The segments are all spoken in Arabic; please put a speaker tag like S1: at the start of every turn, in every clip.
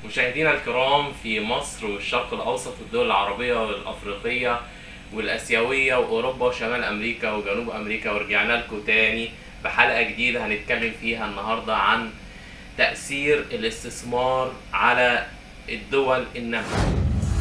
S1: مشاهدينا الكرام في مصر والشرق الأوسط والدول العربية والأفريقية والآسيوية وأوروبا وشمال أمريكا وجنوب أمريكا، ورجعنا لكم تاني بحلقة جديدة هنتكلم فيها النهاردة عن تأثير الاستثمار على الدول النامية.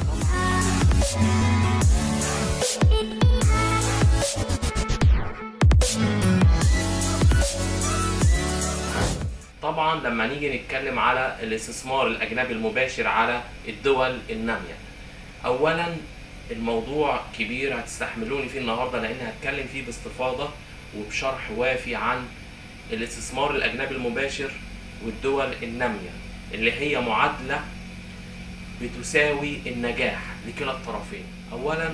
S1: طبعا لما نيجي نتكلم على الاستثمار الأجنبي المباشر على الدول النامية، أولا الموضوع كبير هتستحملوني فيه النهاردة لأن هتكلم فيه باستفاضة وبشرح وافي عن الاستثمار الأجنبي المباشر والدول النامية، اللي هي معادلة بتساوي النجاح لكلا الطرفين. أولا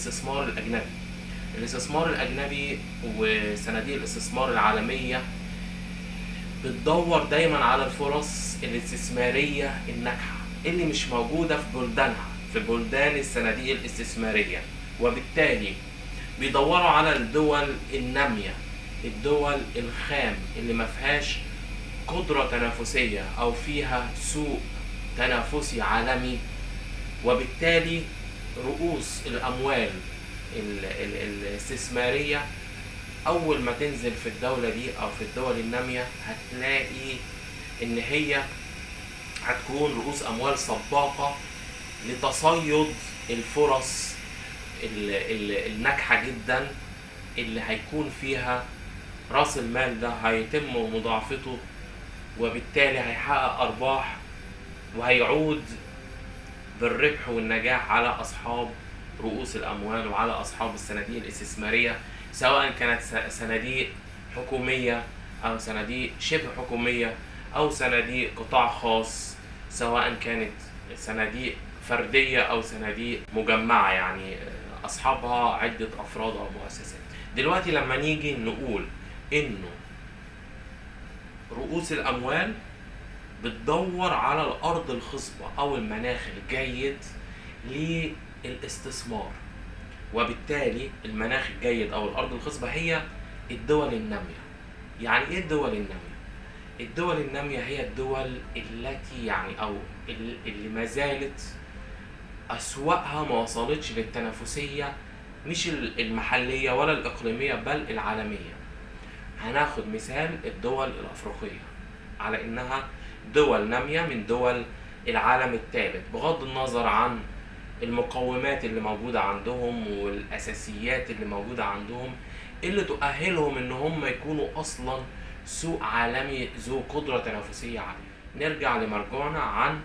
S1: الاستثمار الأجنبي وصناديق الاستثمار العالمية بتدور دايما على الفرص الاستثمارية الناجحة اللي مش موجودة في بلدانها، في بلدان الصناديق الاستثمارية، وبالتالي بيدوروا على الدول النامية، الدول الخام اللي ما فيهاش قدرة تنافسية أو فيها سوق تنافسي عالمي، وبالتالي رؤوس الأموال الاستثمارية أول ما تنزل في الدولة دي أو في الدول النامية هتلاقي إن هي هتكون رؤوس أموال سباقة لتصيد الفرص الناجحة جدا اللي هيكون فيها رأس المال ده هيتم مضاعفته، وبالتالي هيحقق أرباح وهيعود بالربح والنجاح على أصحاب رؤوس الأموال وعلى أصحاب الصناديق الاستثمارية، سواء كانت صناديق حكومية أو صناديق شبه حكومية أو صناديق قطاع خاص، سواء كانت صناديق فردية أو صناديق مجمعة، يعني أصحابها عدة أفراد أو مؤسسات. دلوقتي لما نيجي نقول إنه رؤوس الأموال بتدور على الأرض الخصبة أو المناخ الجيد للاستثمار، وبالتالي المناخ الجيد أو الأرض الخصبة هي الدول النامية. يعني إيه الدول النامية؟ الدول النامية هي الدول التي يعني اللي ما زالت أسواقها ما وصلتش للتنافسية، مش المحلية ولا الإقليمية بل العالمية. هناخد مثال الدول الأفريقية على إنها دول نامية من دول العالم الثالث، بغض النظر عن المقومات اللي موجودة عندهم والأساسيات اللي موجودة عندهم اللي تؤهلهم إن هم يكونوا أصلا سوق عالمي ذو قدرة تنافسية عالية. نرجع لمرجوعنا عن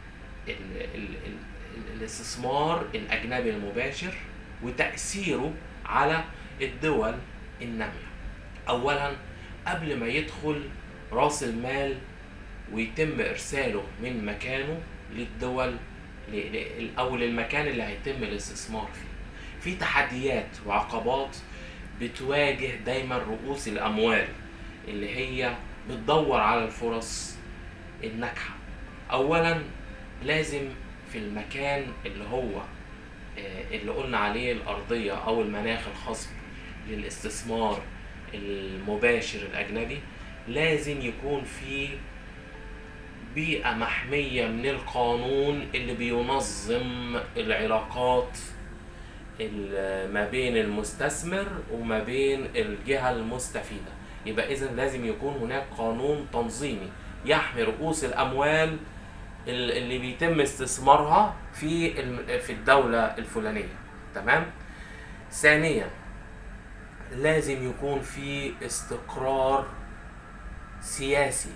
S1: الاستثمار الأجنبي المباشر وتأثيره على الدول النامية. أولا قبل ما يدخل رأس المال ويتم إرساله من مكانه للدول أو للمكان اللي هيتم الاستثمار فيه، في تحديات وعقبات بتواجه دايما رؤوس الأموال اللي هي بتدور على الفرص الناجحة. أولا لازم في المكان اللي قلنا عليه الأرضية أو المناخ الخصب للاستثمار المباشر الأجنبي، لازم يكون فيه بيئة محمية من القانون اللي بينظم العلاقات ما بين المستثمر وما بين الجهة المستفيدة. يبقى إذن لازم يكون هناك قانون تنظيمي يحمي رؤوس الأموال اللي بيتم استثمارها في الدولة الفلانية. تمام؟ ثانيا لازم يكون في استقرار سياسي،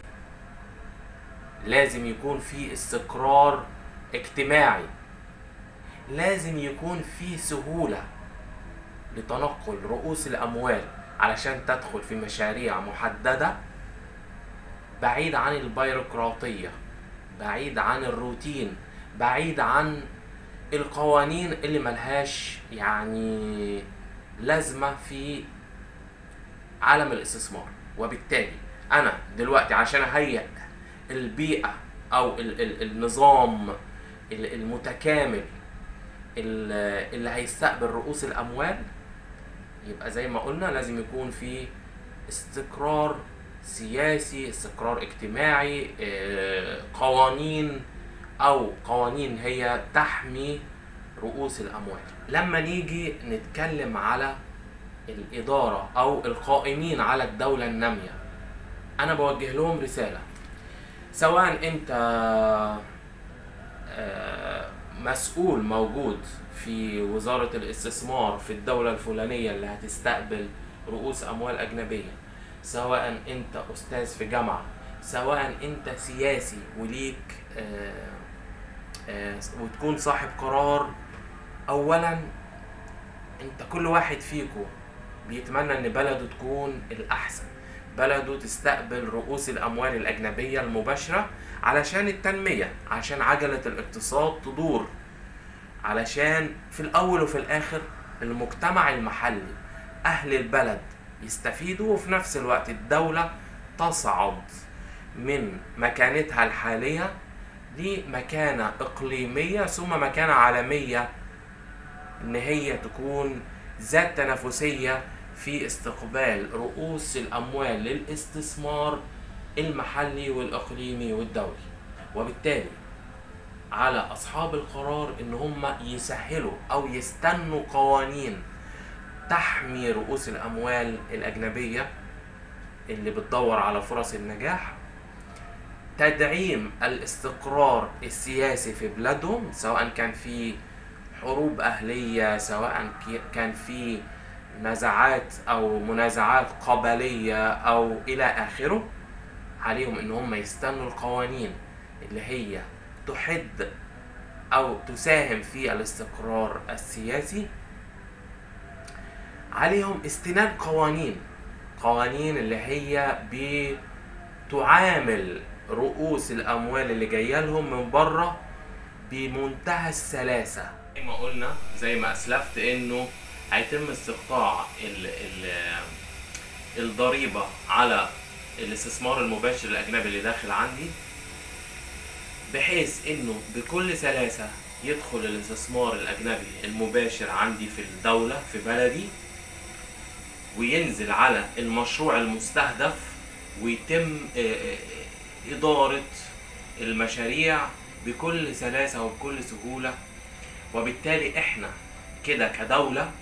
S1: لازم يكون في استقرار اجتماعي، لازم يكون في سهولة لتنقل رؤوس الأموال علشان تدخل في مشاريع محددة، بعيد عن البيروقراطية، بعيد عن الروتين، بعيد عن القوانين اللي ملهاش يعني لازمة في عالم الاستثمار. وبالتالي أنا دلوقتي عشان أهيئ البيئة أو النظام المتكامل اللي هيستقبل رؤوس الأموال، يبقى زي ما قلنا لازم يكون في استقرار سياسي، استقرار اجتماعي، قوانين أو قوانين هي تحمي رؤوس الأموال. لما نيجي نتكلم على الإدارة أو القائمين على الدولة النامية، أنا بوجه لهم رسالة. سواء أنت مسؤول موجود في وزارة الاستثمار في الدولة الفلانية اللي هتستقبل رؤوس أموال أجنبية، سواء أنت أستاذ في جامعة، سواء أنت سياسي وليك وتكون صاحب قرار. أولا أنت كل واحد فيكم بيتمنى أن بلده تكون الأحسن، بلده تستقبل رؤوس الأموال الأجنبية المباشرة علشان التنمية، عشان عجلة الاقتصاد تدور، علشان في الأول وفي الآخر المجتمع المحلي أهل البلد يستفيدوا، وفي نفس الوقت الدولة تصعد من مكانتها الحالية لمكانة إقليمية ثم مكانة عالمية، إن هي تكون ذات تنافسية في استقبال رؤوس الأموال للاستثمار المحلي والإقليمي والدولي. وبالتالي على أصحاب القرار إن هم يسهلوا أو يستنوا قوانين تحمي رؤوس الأموال الأجنبية اللي بتدور على فرص النجاح، تدعيم الاستقرار السياسي في بلادهم، سواء كان في حروب أهلية، سواء كان في نزاعات أو منازعات قبلية أو إلى آخره. عليهم إن هم يستنوا القوانين اللي هي تحد أو تساهم في الاستقرار السياسي. عليهم استناد قوانين اللي هي بتعامل رؤوس الأموال اللي جاية لهم من بره بمنتهى السلاسة. زي ما قلنا، زي ما أسلفت، إنه هيتم استقطاع الضريبة على الاستثمار المباشر الأجنبي اللي داخل عندي، بحيث إنه بكل سلاسة يدخل الاستثمار الأجنبي المباشر عندي في الدولة في بلدي، وينزل على المشروع المستهدف، ويتم إدارة المشاريع بكل سلاسة وبكل سهولة. وبالتالي إحنا كده كدولة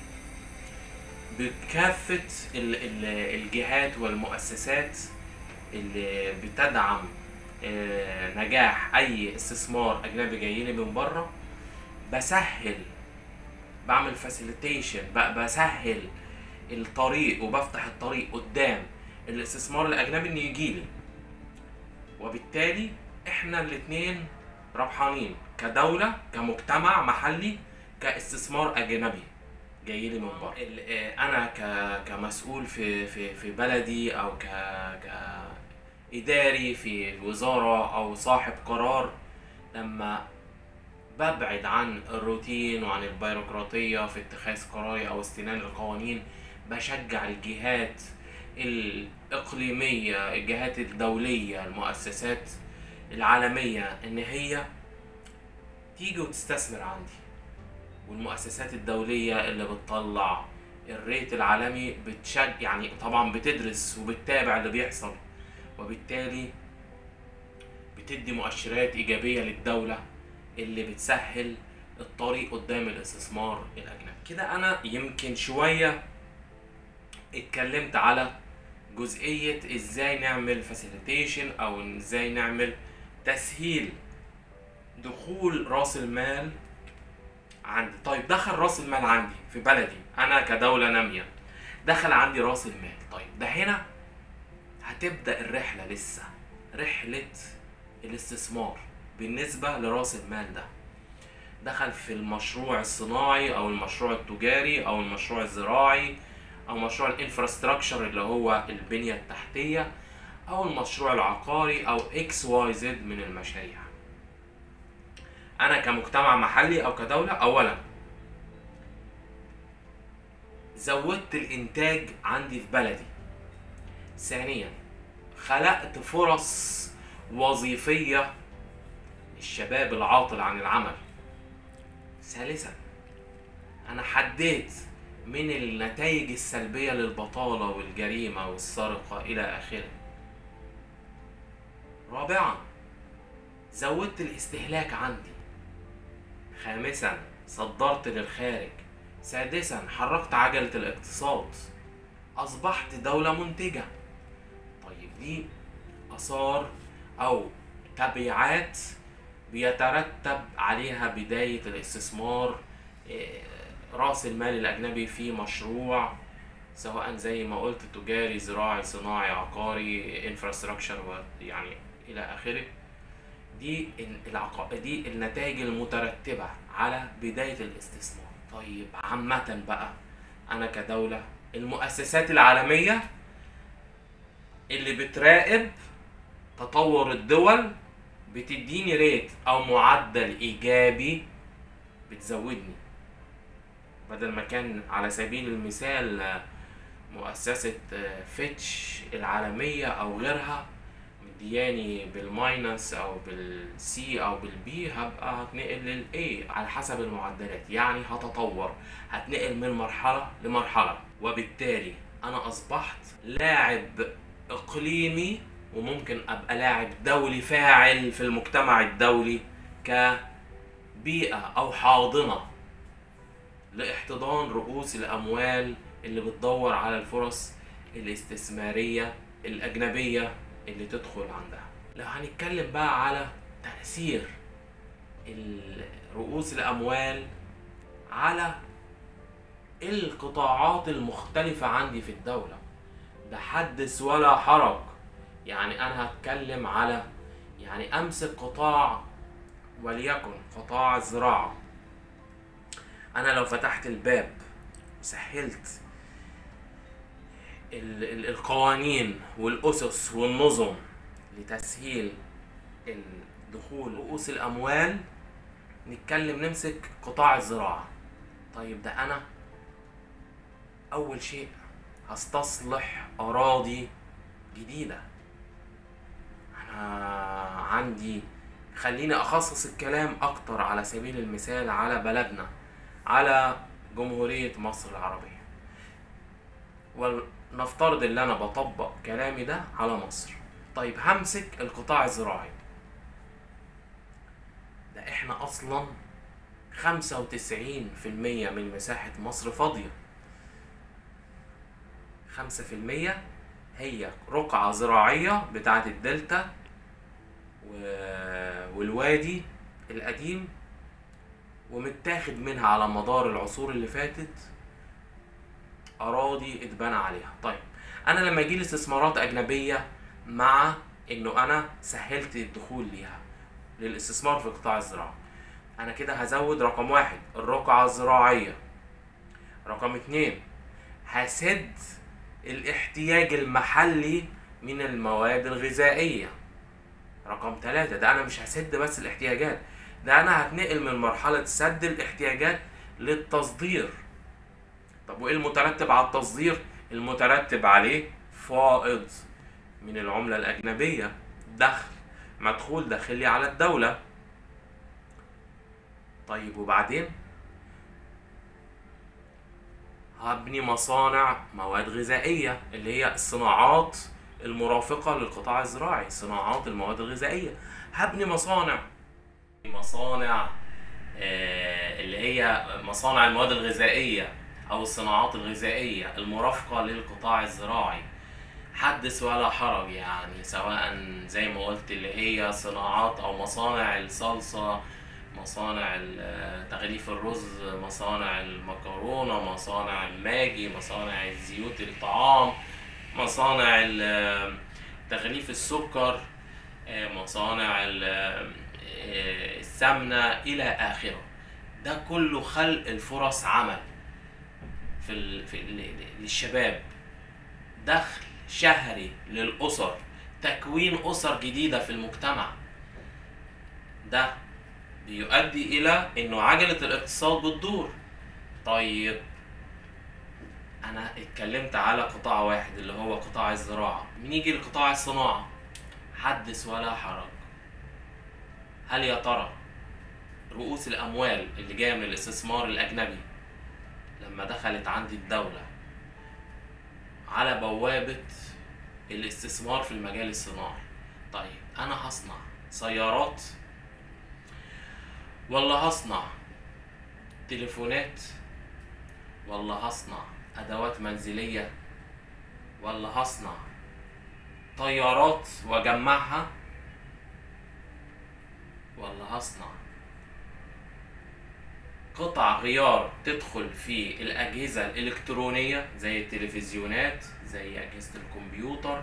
S1: بكافة الجهات والمؤسسات اللي بتدعم نجاح أي استثمار أجنبي جايلي من بره، بعمل فاسيليتيشن، بسهل الطريق وبفتح الطريق قدام الاستثمار الأجنبي إنه يجيلي. وبالتالي إحنا الاتنين ربحانين، كدولة، كمجتمع محلي، كاستثمار أجنبي جايلي من بره. أنا كمسؤول في بلدي، أو كإداري في وزارة، أو صاحب قرار، لما ببعد عن الروتين وعن البيروقراطية في اتخاذ قراري أو استنان القوانين، بشجع الجهات الإقليمية، الجهات الدولية، المؤسسات العالمية، إن هي تيجي وتستثمر عندي. والمؤسسات الدولية اللي بتطلع الريت العالمي يعني طبعا بتدرس وبتتابع اللي بيحصل، وبالتالي بتدي مؤشرات إيجابية للدولة اللي بتسهل الطريق قدام الاستثمار الأجنبي. كده أنا يمكن شوية اتكلمت على جزئية ازاي نعمل فاسيليتيشن، او ازاي نعمل تسهيل دخول راس المال عندي. طيب دخل راس المال عندي في بلدي انا كدولة نامية، دخل عندي راس المال. طيب ده هنا هتبدأ الرحلة، لسه رحلة الاستثمار بالنسبة لراس المال ده. دخل في المشروع الصناعي او المشروع التجاري او المشروع الزراعي او مشروع الانفراستراكشر اللي هو البنية التحتية، او المشروع العقاري، او XYZ من المشاريع. انا كمجتمع محلي او كدولة، اولا زودت الانتاج عندي في بلدي. ثانيا خلقت فرص وظيفية للشباب العاطل عن العمل. ثالثا انا حديت من النتائج السلبية للبطالة والجريمة والسرقة إلى آخره. رابعا زودت الاستهلاك عندي. خامسا صدرت للخارج. سادسا حركت عجلة الاقتصاد، أصبحت دولة منتجة. طيب دي آثار أو تبعات بيترتب عليها بداية الاستثمار، رأس المال الأجنبي في مشروع، سواء زي ما قلت تجاري، زراعي، صناعي، عقاري، انفراستراكشر، يعني إلى آخره. دي النتائج المترتبة على بداية الاستثمار. طيب عامة بقى، أنا كدولة، المؤسسات العالمية اللي بتراقب تطور الدول بتديني ريت أو معدل إيجابي، بتزودني. بدل ما كان على سبيل المثال مؤسسة فيتش العالمية أو غيرها مدياني بالماينس أو بالسي أو بالبي، هبقى هتنقل للأي على حسب المعدلات. يعني هتطور، هتنقل من مرحلة لمرحلة، وبالتالي أنا أصبحت لاعب إقليمي، وممكن أبقى لاعب دولي فاعل في المجتمع الدولي كبيئة أو حاضنة لاحتضان رؤوس الأموال اللي بتدور على الفرص الاستثمارية الأجنبية اللي تدخل عندها. لو هنتكلم بقى على تأثير رؤوس الأموال على القطاعات المختلفة عندي في الدولة، ده حدث ولا حرج. يعني أنا هتكلم على، يعني أمسك قطاع وليكن قطاع الزراعة. أنا لو فتحت الباب وسهلت القوانين والأسس والنظم لتسهيل دخول رؤوس الأموال، نمسك قطاع الزراعة. طيب ده أنا أول شيء هستصلح أراضي جديدة. أنا عندي، خليني أخصص الكلام أكتر على سبيل المثال على بلدنا، على جمهورية مصر العربية، ونفترض ان انا بطبق كلامي ده على مصر. طيب همسك القطاع الزراعي ده، احنا اصلا 95% من مساحة مصر فاضية. 5% هي رقعة زراعية بتاعت الدلتا والوادي القديم، ومتاخد منها على مدار العصور اللي فاتت أراضي اتبنى عليها. طيب أنا لما يجيلي استثمارات أجنبية، مع إنه أنا سهلت الدخول ليها للاستثمار في قطاع الزراعة، أنا كده هزود رقم 1 الرقعة الزراعية، رقم 2 هسد الاحتياج المحلي من المواد الغذائية، رقم 3 ده أنا مش هسد بس الاحتياجات، ده أنا هتنقل من مرحلة سد الاحتياجات للتصدير. طب وإيه المترتب على التصدير؟ المترتب عليه فائض من العملة الأجنبية، دخل، مدخول داخلي على الدولة. طيب وبعدين هبني مصانع مواد غذائية، اللي هي الصناعات المرافقة للقطاع الزراعي، صناعات المواد الغذائية. هبني مصانع اللي هي مصانع المواد الغذائية أو الصناعات الغذائية المرافقة للقطاع الزراعي. حدث ولا حرج، يعني سواء زي ما قلت اللي هي صناعات أو مصانع الصلصة، مصانع تغليف الرز، مصانع المكرونة، مصانع الماجي، مصانع زيوت الطعام، مصانع تغليف السكر، مصانع السمنة إلى آخره. ده كله خلق الفرص عمل للشباب، دخل شهري للأسر، تكوين أسر جديدة في المجتمع. ده بيؤدي إلى إنه عجلة الاقتصاد بتدور. طيب أنا اتكلمت على قطاع واحد اللي هو قطاع الزراعة، بنيجي لقطاع الصناعة. حدث ولا حرج، هل يا ترى رؤوس الأموال اللي جاية من الاستثمار الأجنبي لما دخلت عندي الدولة على بوابة الاستثمار في المجال الصناعي، طيب أنا هصنع سيارات، ولا هصنع تليفونات، ولا هصنع ادوات منزلية، ولا هصنع طيارات واجمعها، ولا هصنع قطع غيار تدخل في الأجهزة الإلكترونية زي التلفزيونات، زي أجهزة الكمبيوتر،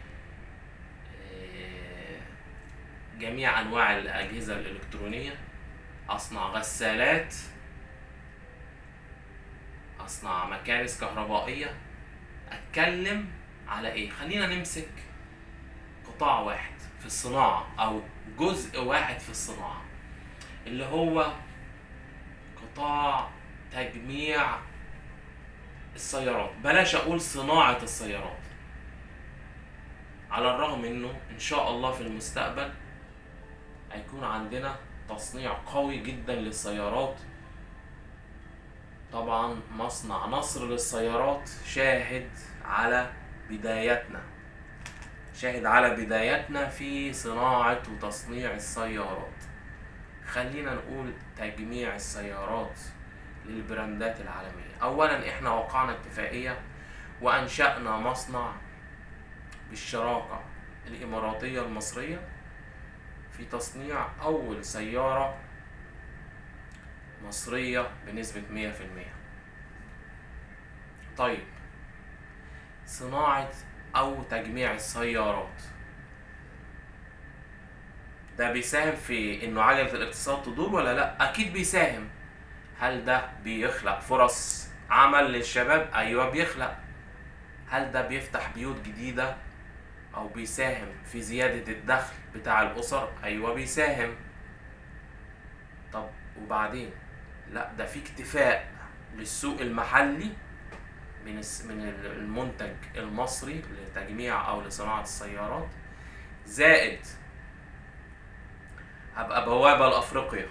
S1: جميع أنواع الأجهزة الإلكترونية. أصنع غسالات، أصنع مكانس كهربائية. أتكلم على إيه؟ خلينا نمسك قطاع واحد في الصناعة أو جزء واحد في الصناعة، اللي هو قطاع تجميع السيارات. بلاش أقول صناعة السيارات، على الرغم إنه إن شاء الله في المستقبل هيكون عندنا تصنيع قوي جدا للسيارات. طبعا مصنع نصر للسيارات شاهد على بدايتنا في صناعة وتصنيع السيارات. خلينا نقول تجميع السيارات للبراندات العالمية. أولا إحنا وقعنا اتفاقية وأنشأنا مصنع بالشراكة الإماراتية المصرية في تصنيع أول سيارة مصرية بنسبة 100%. طيب، صناعة أو تجميع السيارات ده بيساهم في إنه عجلة الاقتصاد تدور ولا لأ؟ أكيد بيساهم. هل ده بيخلق فرص عمل للشباب؟ أيوة بيخلق. هل ده بيفتح بيوت جديدة أو بيساهم في زيادة الدخل بتاع الأسر؟ أيوة بيساهم. طب وبعدين؟ لا، ده في اكتفاء للسوق المحلي من المنتج المصري لتجميع أو لصناعة السيارات، زائد هبقى بوابة لأفريقيا.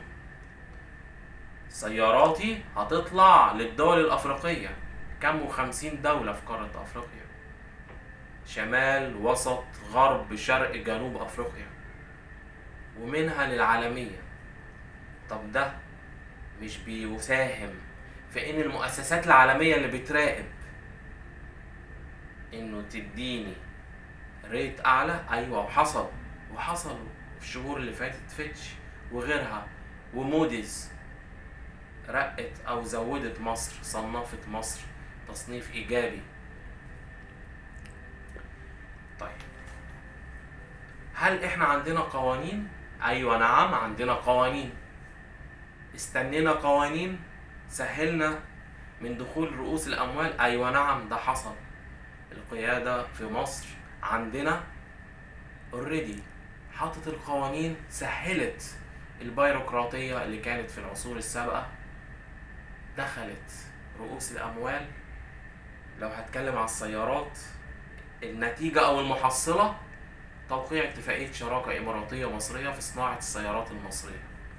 S1: سياراتي هتطلع للدول الأفريقية، كم 50 دولة في قارة أفريقيا، شمال وسط غرب شرق جنوب أفريقيا، ومنها للعالمية. طب ده مش بيساهم في إن المؤسسات العالمية اللي بتراقب إنه تديني ريت أعلى؟ أيوة، وحصل في الشهور اللي فاتت. فيتش وغيرها وموديز رقت أو زودت مصر، صنفت مصر تصنيف إيجابي. طيب، هل إحنا عندنا قوانين؟ أيوة نعم، عندنا قوانين. استنينا قوانين سهلنا من دخول رؤوس الأموال؟ أيوة نعم، ده حصل. القيادة في مصر عندنا اوريدي حطت القوانين، سهلت البيروقراطية اللي كانت في العصور السابقة، دخلت رؤوس الأموال. لو هتكلم على السيارات، النتيجة أو المحصلة توقيع اتفاقية شراكة إماراتية مصرية في صناعة السيارات المصرية.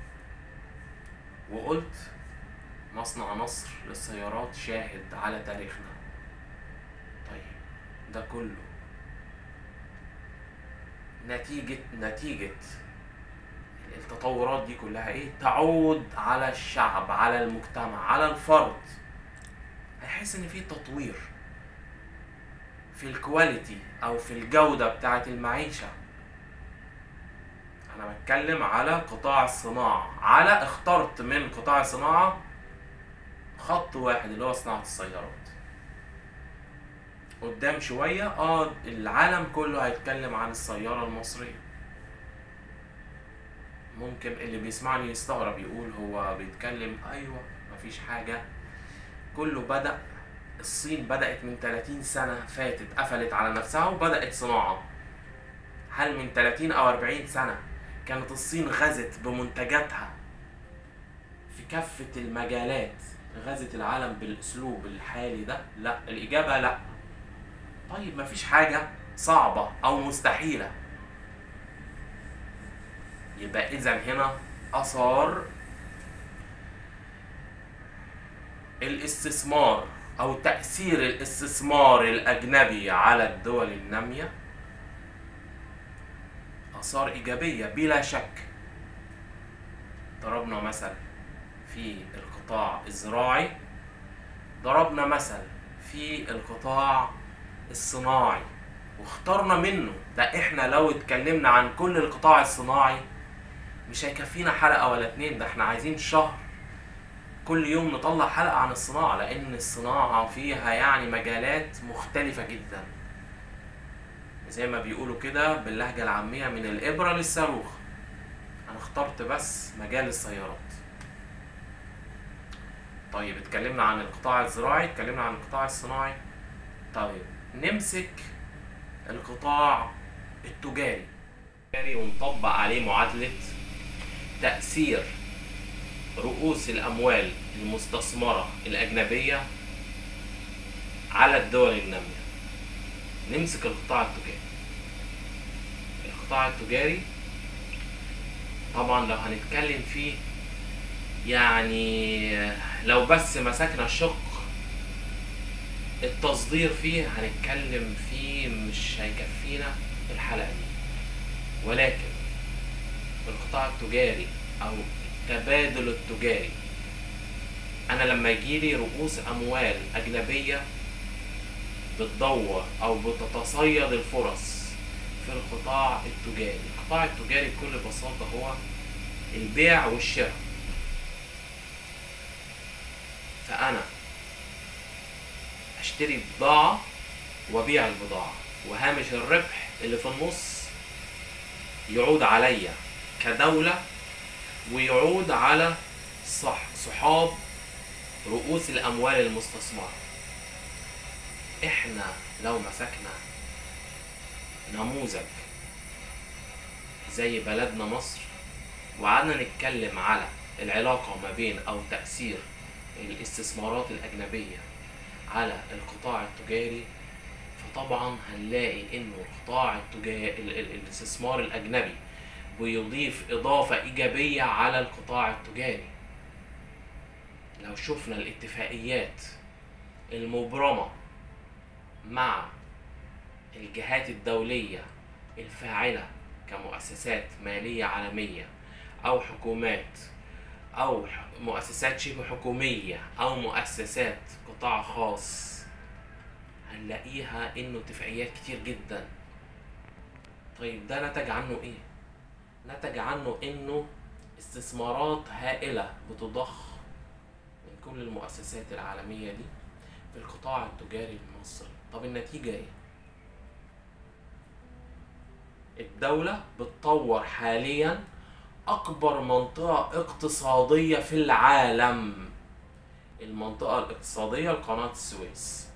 S1: وقلت مصنع نصر للسيارات شاهد على تاريخنا. طيب، ده كله نتيجة التطورات دي كلها ايه؟ تعود على الشعب، على المجتمع، على الفرد. هيحس ان في تطوير في الكواليتي او في الجودة بتاعة المعيشة. انا بتكلم على قطاع الصناعة، اخترت من قطاع الصناعة خط واحد اللي هو صناعة السيارات. قدام شوية العالم كله هيتكلم عن السيارة المصرية. ممكن اللي بيسمعني يستغرب، يقول هو بيتكلم؟ ايوه، مفيش حاجة. كله الصين بدأت من 30 سنة فاتت، قفلت على نفسها وبدأت صناعة. هل من 30 أو 40 سنة كانت الصين غزت بمنتجاتها في كافة المجالات، غزت العالم بالأسلوب الحالي ده؟ لا، الإجابة لا. طيب، مفيش حاجة صعبة أو مستحيلة. يبقى إذن هنا أثار الاستثمار أو تأثير الاستثمار الأجنبي على الدول النامية آثار إيجابية بلا شك. ضربنا مثل في القطاع الزراعي، ضربنا مثل في القطاع الصناعي، واخترنا منه. ده احنا لو اتكلمنا عن كل القطاع الصناعي مش هيكفينا حلقة ولا اتنين، ده احنا عايزين شهر كل يوم نطلع حلقة عن الصناعة، لأن الصناعة فيها يعني مجالات مختلفة جدا، زي ما بيقولوا كده باللهجة العامية من الإبرة للصاروخ. أنا اخترت بس مجال السيارات. طيب اتكلمنا عن القطاع الزراعي، اتكلمنا عن القطاع الصناعي. طيب نمسك القطاع التجاري ونطبق عليه معادلة تأثير رؤوس الأموال المستثمرة الأجنبية على الدول النامية. نمسك القطاع التجاري. القطاع التجاري طبعا لو هنتكلم فيه، يعني لو بس مسكنا شق التصدير فيه هنتكلم فيه مش هيكفينا الحلقة دي. ولكن القطاع التجاري أو التبادل التجاري، أنا لما يجيلي رؤوس أموال أجنبية بتدور أو بتتصيد الفرص في القطاع التجاري. القطاع التجاري بكل بساطة هو البيع والشراء. فأنا أشتري بضاعة وأبيع البضاعة، وهامش الربح اللي في النص يعود عليا كدولة ويعود على صحاب رؤوس الأموال المستثمرة. إحنا لو مسكنا نموذج زي بلدنا مصر وقعدنا نتكلم على العلاقة ما بين أو تأثير الاستثمارات الأجنبية على القطاع التجاري، فطبعا هنلاقي إنه القطاع التجاري الاستثمار الأجنبي بيضيف إضافة إيجابية على القطاع التجاري. لو شفنا الاتفاقيات المبرمة مع الجهات الدولية الفاعلة كمؤسسات مالية عالمية أو حكومات أو مؤسسات شبه حكومية أو مؤسسات قطاع خاص، هنلاقيها إنه اتفاقيات كتير جدا. طيب ده نتج عنه إيه؟ نتج عنه إنه استثمارات هائلة بتضخ من كل المؤسسات العالمية دي في القطاع التجاري المصري. طب النتيجة إيه؟ الدولة بتطور حاليا أكبر منطقة اقتصادية في العالم، المنطقة الاقتصادية لقناة السويس.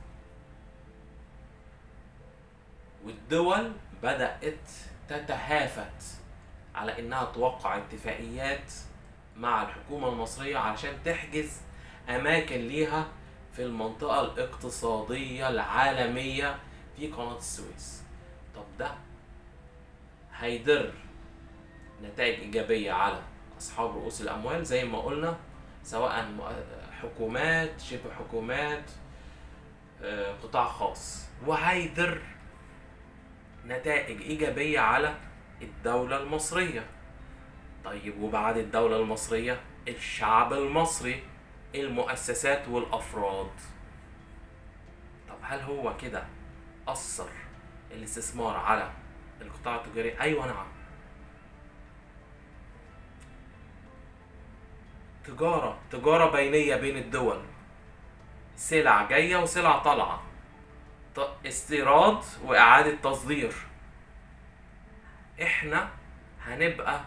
S1: والدول بدأت تتهافت على إنها توقع اتفاقيات مع الحكومة المصرية علشان تحجز أماكن ليها في المنطقة الاقتصادية العالمية في قناة السويس. طب ده هيدر نتائج إيجابية على أصحاب رؤوس الأموال زي ما قلنا، سواء حكومات شبه حكومات قطاع خاص، وهيدر نتائج إيجابية على الدولة المصرية. طيب وبعد الدولة المصرية الشعب المصري، المؤسسات والأفراد. طب هل هو كده أثر الاستثمار على القطاع التجاري؟ أيوة نعم. تجارة بينية بين الدول، سلع جاية وسلع طالعة، استيراد وإعادة تصدير. إحنا هنبقى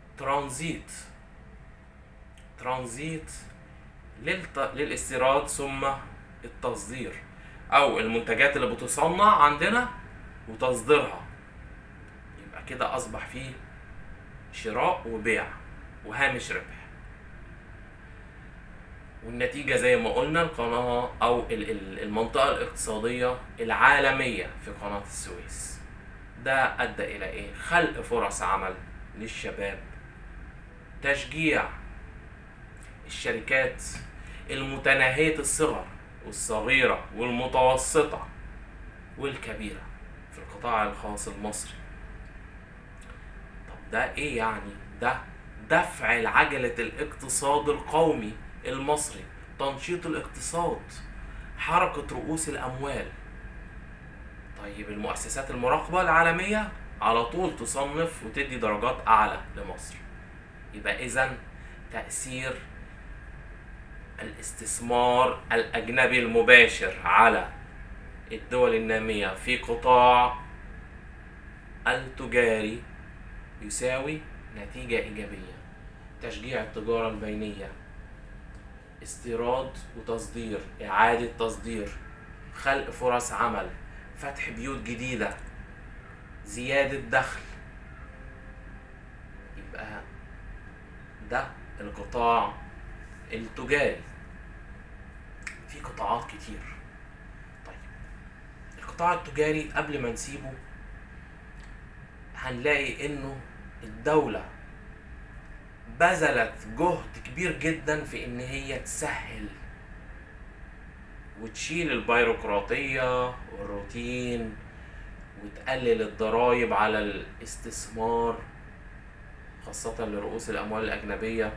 S1: ترانزيت للاستيراد ثم التصدير، أو المنتجات اللي بتصنع عندنا وتصديرها. يبقى كده أصبح فيه شراء وبيع وهامش ربح. والنتيجة زي ما قلنا القناة أو المنطقة الاقتصادية العالمية في قناة السويس. ده أدى إلى إيه؟ خلق فرص عمل للشباب، تشجيع الشركات المتناهية الصغر والصغيرة والمتوسطة والكبيرة في القطاع الخاص المصري. ده ايه يعني؟ ده دفع العجلة الاقتصاد القومي المصري، تنشيط الاقتصاد، حركة رؤوس الأموال. طيب المؤسسات المراقبة العالمية على طول تصنف وتدي درجات أعلى لمصر. يبقى إذن تأثير الاستثمار الأجنبي المباشر على الدول النامية في قطاع التجاري يساوي نتيجة إيجابية: تشجيع التجارة البينية، استيراد وتصدير، إعادة تصدير، خلق فرص عمل، فتح بيوت جديدة، زيادة دخل. يبقى ده القطاع التجاري. في قطاعات كتير. طيب القطاع التجاري قبل ما نسيبه هنلاقي انه الدولة بذلت جهد كبير جدا في ان هي تسهل وتشيل البيروقراطية والروتين وتقلل الضرائب على الاستثمار، خاصة لرؤوس الأموال الأجنبية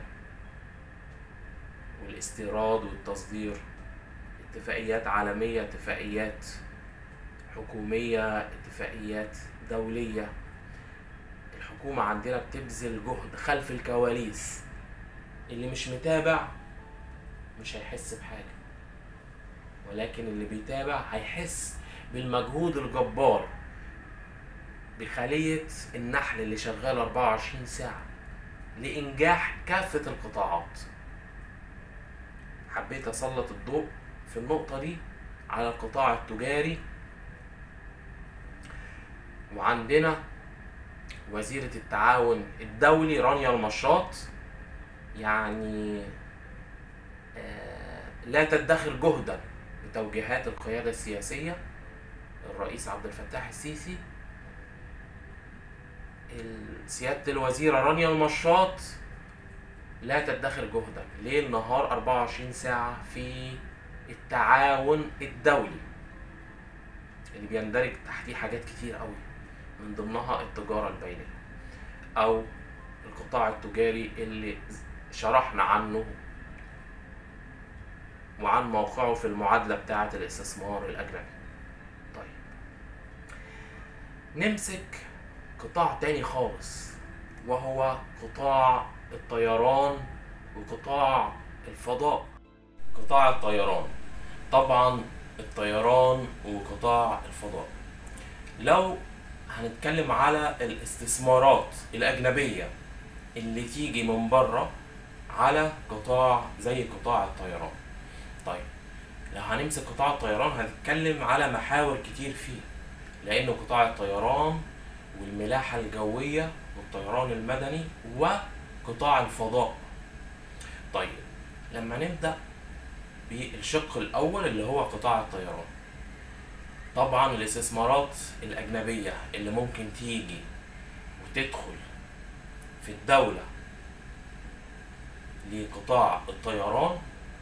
S1: والاستيراد والتصدير. اتفاقيات عالمية، اتفاقيات حكومية، اتفاقيات دولية. الحكومة عندنا بتبذل جهد خلف الكواليس، اللي مش متابع مش هيحس بحاجة، ولكن اللي بيتابع هيحس بالمجهود الجبار بخلية النحل اللي شغال 24 ساعة لإنجاح كافة القطاعات. حبيت أسلط الضوء في النقطة دي على القطاع التجاري. وعندنا وزيرة التعاون الدولي رانيا المشاط، يعني لا تدخر جهدا بتوجيهات القيادة السياسية الرئيس عبد الفتاح السيسي. سيادة الوزيرة رانيا المشاط لا تدخر جهدا ليل نهار 24 ساعة في التعاون الدولي اللي بيندرج تحتيه حاجات كتير قوي، من ضمنها التجارة البينية أو القطاع التجاري اللي شرحنا عنه وعن موقعه في المعادلة بتاعة الاستثمار الأجنبي. طيب نمسك قطاع تاني خالص، وهو قطاع الطيران وقطاع الفضاء. قطاع الطيران، طبعا الطيران وقطاع الفضاء، لو هنتكلم على الاستثمارات الأجنبية اللي تيجي من بره على قطاع زي قطاع الطيران. طيب لو هنمسك قطاع الطيران هنتكلم على محاور كتير فيه، لأن قطاع الطيران والملاحة الجوية والطيران المدني وقطاع الفضاء. طيب لما نبدأ بالشق الأول اللي هو قطاع الطيران، طبعا الاستثمارات الأجنبية اللي ممكن تيجي وتدخل في الدولة لقطاع الطيران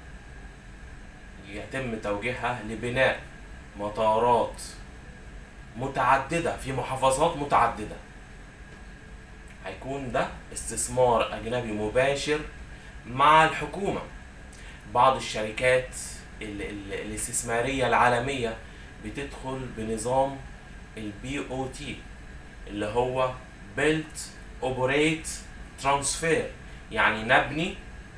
S1: يتم توجيهها لبناء مطارات متعددة في محافظات متعددة. هيكون ده استثمار أجنبي مباشر مع الحكومة. بعض الشركات الاستثمارية العالمية بتدخل بنظام BOT اللي هو Build Operate Transfer، يعني نبني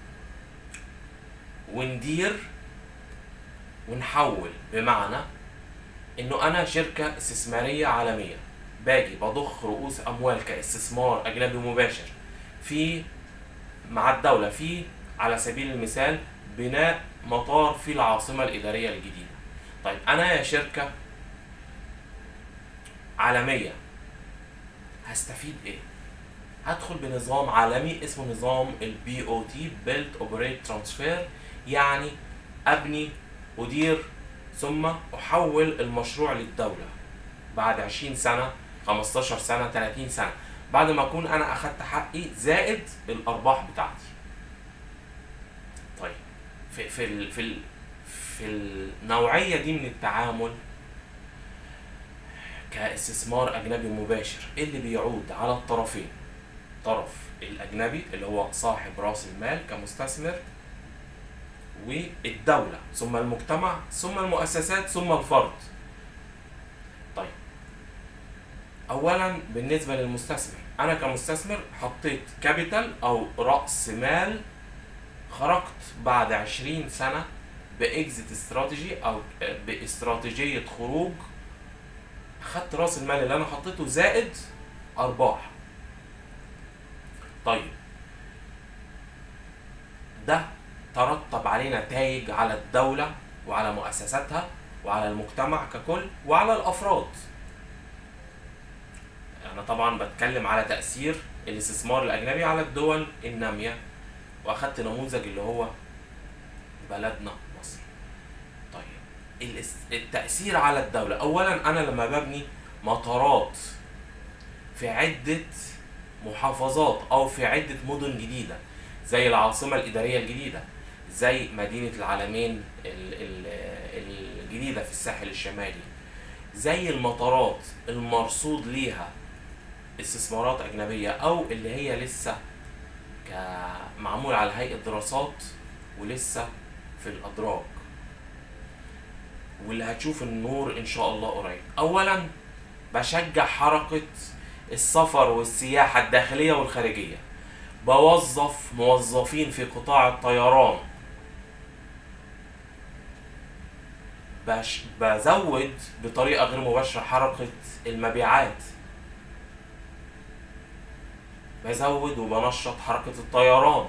S1: وندير ونحول. بمعنى انه انا شركة استثمارية عالمية باجي بضخ رؤوس اموال كاستثمار اجنبي مباشر في مع الدولة في على سبيل المثال بناء مطار في العاصمة الإدارية الجديدة. طيب أنا يا شركة عالمية هستفيد إيه؟ هدخل بنظام عالمي اسمه نظام BOT Build Operate Transfer، يعني أبني أدير ثم أحول المشروع للدولة بعد 20 سنة 15 سنة 30 سنة، بعد ما أكون أنا أخدت حقي زائد الأرباح بتاعتي. طيب في النوعية دي من التعامل كاستثمار أجنبي مباشر، اللي بيعود على الطرفين الطرف الأجنبي اللي هو صاحب رأس المال كمستثمر، والدولة، ثم المجتمع، ثم المؤسسات، ثم الفرد. طيب أولا بالنسبة للمستثمر، أنا كمستثمر حطيت كابيتال أو رأس مال، خرجت بعد 20 سنة بإكزيت استراتيجي أو باستراتيجية خروج، خدت رأس المال اللي أنا حطيته زائد أرباح. طيب ده ترتب عليه نتائج على الدولة وعلى مؤسساتها وعلى المجتمع ككل وعلى الأفراد. أنا طبعا بتكلم على تأثير الاستثمار الأجنبي على الدول النامية، وأخدت نموذج اللي هو بلدنا مصر. طيب التأثير على الدولة، أولا أنا لما ببني مطارات في عدة محافظات أو في عدة مدن جديدة، زي العاصمة الإدارية الجديدة، زي مدينة العلمين الجديدة في الساحل الشمالي، زي المطارات المرصود ليها استثمارات أجنبية أو اللي هي لسه معمول على هيئة دراسات ولسه في الأدراج، واللي هتشوف النور إن شاء الله قريب. أولا بشجع حركة السفر والسياحة الداخلية والخارجية، بوظف موظفين في قطاع الطيران، بزود بطريقة غير مباشرة حركة المبيعات، بزود وبنشط حركة الطيران،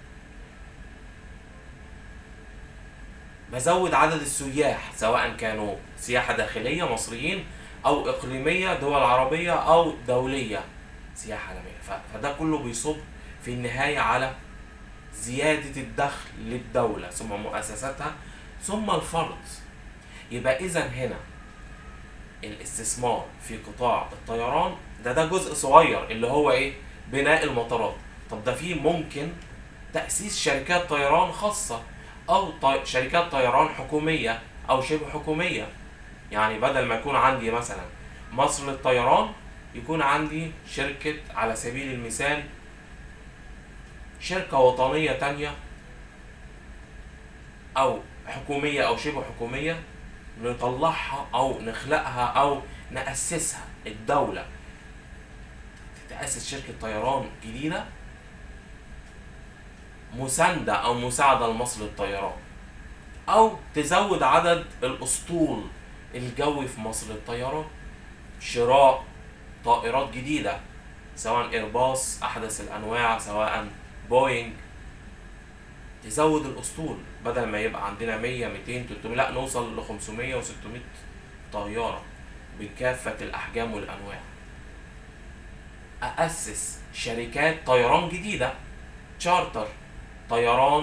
S1: بزود عدد السياح سواء كانوا سياحة داخلية مصريين أو إقليمية دول عربية أو دولية سياحة عالمية. فده كله بيصب في النهاية على زيادة الدخل للدولة ثم مؤسساتها ثم الفرد. يبقى إذا هنا الاستثمار في قطاع الطيران ده جزء صغير اللي هو إيه؟ بناء المطارات. طب ده فيه ممكن تأسيس شركات طيران خاصة أو شركات طيران حكومية أو شبه حكومية. يعني بدل ما يكون عندي مثلا مصر للطيران، يكون عندي شركة على سبيل المثال شركة وطنية تانية أو حكومية أو شبه حكومية، نطلعها أو نخلقها أو نأسسها. الدولة تأسس شركة طيران جديدة مساندة أو مساعدة لمصر للطيران، أو تزود عدد الأسطول الجوي في مصر للطيران، شراء طائرات جديدة سواء إيرباص أحدث الأنواع سواء بوينج، تزود الأسطول بدل ما يبقى عندنا 100 200 300 لا نوصل ل 500 و 600 طيارة بكافة الأحجام والأنواع. أأسس شركات طيران جديدة، تشارتر، طيران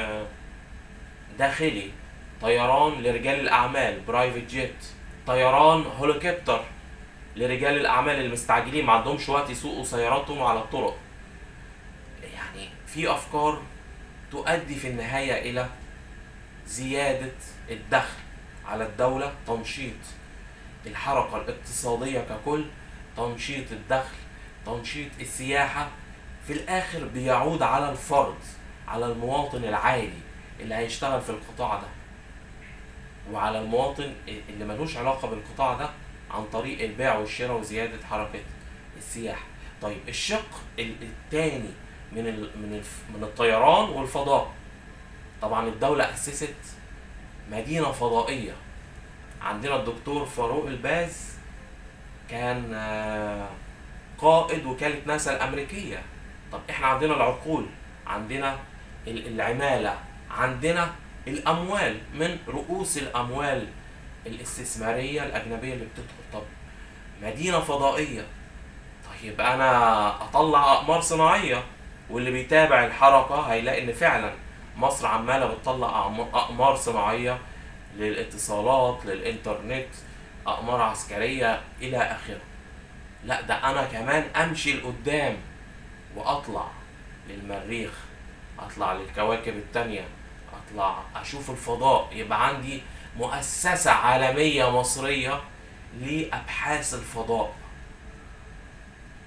S1: داخلي، طيران لرجال الأعمال برايفت جيت، طيران هوليكوبتر لرجال الأعمال المستعجلين ما عندهمش وقت يسوقوا سياراتهم على الطرق. يعني في أفكار تؤدي في النهاية إلى زيادة الدخل على الدولة، تنشيط الحركة الاقتصادية ككل، تنشيط الدخل، تنشيط السياحة. في الآخر بيعود على الفرد، على المواطن العادي اللي هيشتغل في القطاع ده، وعلى المواطن اللي ملوش علاقة بالقطاع ده عن طريق البيع والشراء وزيادة حركة السياحة. طيب الشق الثاني من الطيران والفضاء، طبعا الدولة أسست مدينة فضائية. عندنا الدكتور فاروق الباز كان قائد وكالة ناسا الأمريكية. طب احنا عندنا العقول، عندنا العمالة، عندنا الأموال من رؤوس الأموال الاستثمارية الأجنبية اللي بتدخل. طب مدينة فضائية، طيب أنا أطلع أقمار صناعية، واللي بيتابع الحركة هيلاقي إن فعلا مصر عمالة بتطلع أقمار صناعية للاتصالات، للإنترنت، أقمار عسكرية إلى آخره. لا ده أنا كمان أمشي لقدام وأطلع للمريخ، أطلع للكواكب التانية، أطلع أشوف الفضاء. يبقى عندي مؤسسة عالمية مصرية لأبحاث الفضاء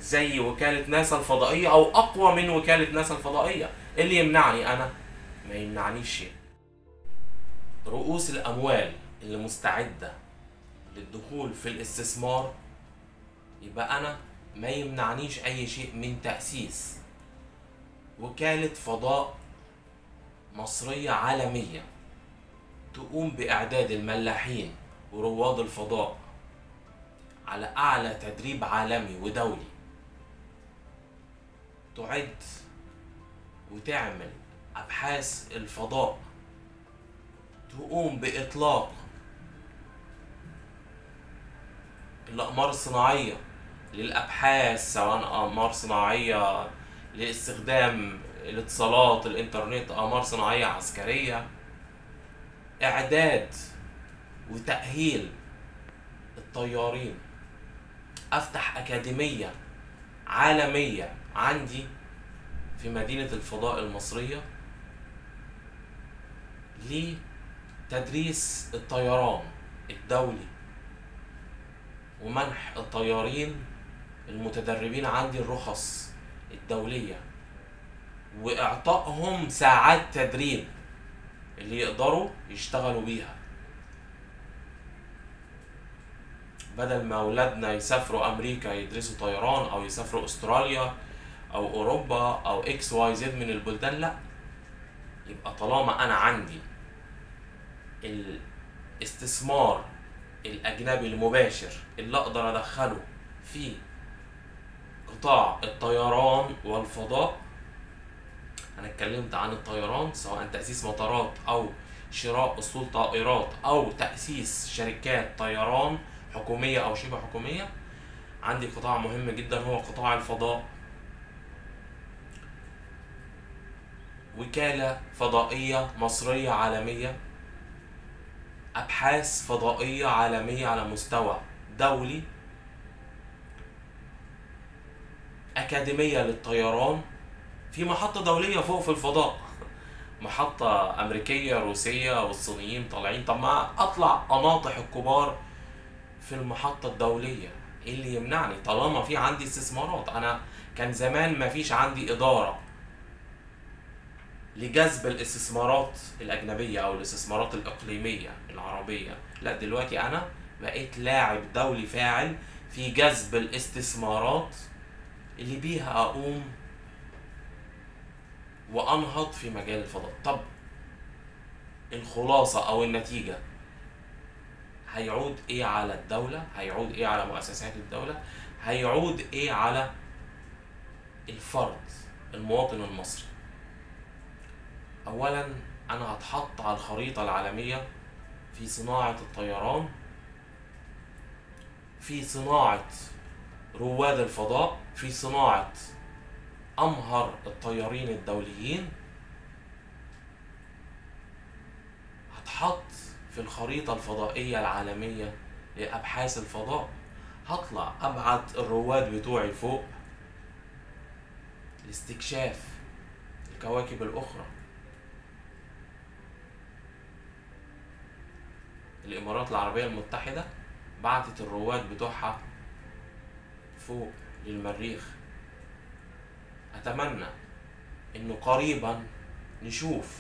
S1: زي وكالة ناسا الفضائية أو أقوى من وكالة ناسا الفضائية. اللي يمنعني أنا؟ ما يمنعنيش شيء. رؤوس الأموال اللي مستعدة للدخول في الاستثمار، يبقى أنا ما يمنعنيش أي شيء من تأسيس وكالة فضاء مصرية عالمية تقوم بإعداد الملاحين ورواد الفضاء على أعلى تدريب عالمي ودولي، تعد وتعمل أبحاث الفضاء، تقوم بإطلاق الأقمار الصناعية للأبحاث، سواء أقمار صناعية لاستخدام الاتصالات، الإنترنت، أقمار صناعية عسكرية، إعداد وتأهيل الطيارين، أفتح أكاديمية عالمية عندي في مدينة الفضاء المصرية لتدريس الطيران الدولي ومنح الطيارين المتدربين عندي الرخص الدولية وإعطائهم ساعات تدريب اللي يقدروا يشتغلوا بيها، بدل ما أولادنا يسافروا أمريكا يدرسوا طيران أو يسافروا أستراليا أو أوروبا أو XYZ من البلدان. لأ، يبقى طالما أنا عندي الاستثمار الأجنبي المباشر اللي أقدر أدخله في قطاع الطيران والفضاء. أنا اتكلمت عن الطيران، سواء تأسيس مطارات أو شراء أسطول طائرات أو تأسيس شركات طيران حكومية أو شبه حكومية. عندي قطاع مهم جدا هو قطاع الفضاء، وكالة فضائية مصرية عالمية، أبحاث فضائية عالمية على مستوى دولي، أكاديمية للطيران في محطة دولية فوق في الفضاء، محطة أمريكية روسية والصينيين طالعين. طب ما أطلع أناطح الكبار في المحطة الدولية، إيه اللي يمنعني طالما في عندي استثمارات؟ أنا كان زمان ما فيش عندي إدارة لجذب الاستثمارات الأجنبية أو الاستثمارات الإقليمية العربية، لا دلوقتي أنا بقيت لاعب دولي فاعل في جذب الاستثمارات اللي بيها أقوم وأنهض في مجال الفضاء. طب الخلاصة أو النتيجة هيعود إيه على الدولة؟ هيعود إيه على مؤسسات الدولة؟ هيعود إيه على الفرد المواطن المصري؟ أولا أنا هتحط على الخريطة العالمية في صناعة الطيران، في صناعة رواد الفضاء، في صناعة أمهر الطيارين الدوليين. هتحط في الخريطة الفضائية العالمية لأبحاث الفضاء، هطلع أبعت الرواد بتوعي فوق لاستكشاف الكواكب الأخرى. الإمارات العربية المتحدة بعتت الرواد بتوعها فوق للمريخ. أتمنى إنه قريبا نشوف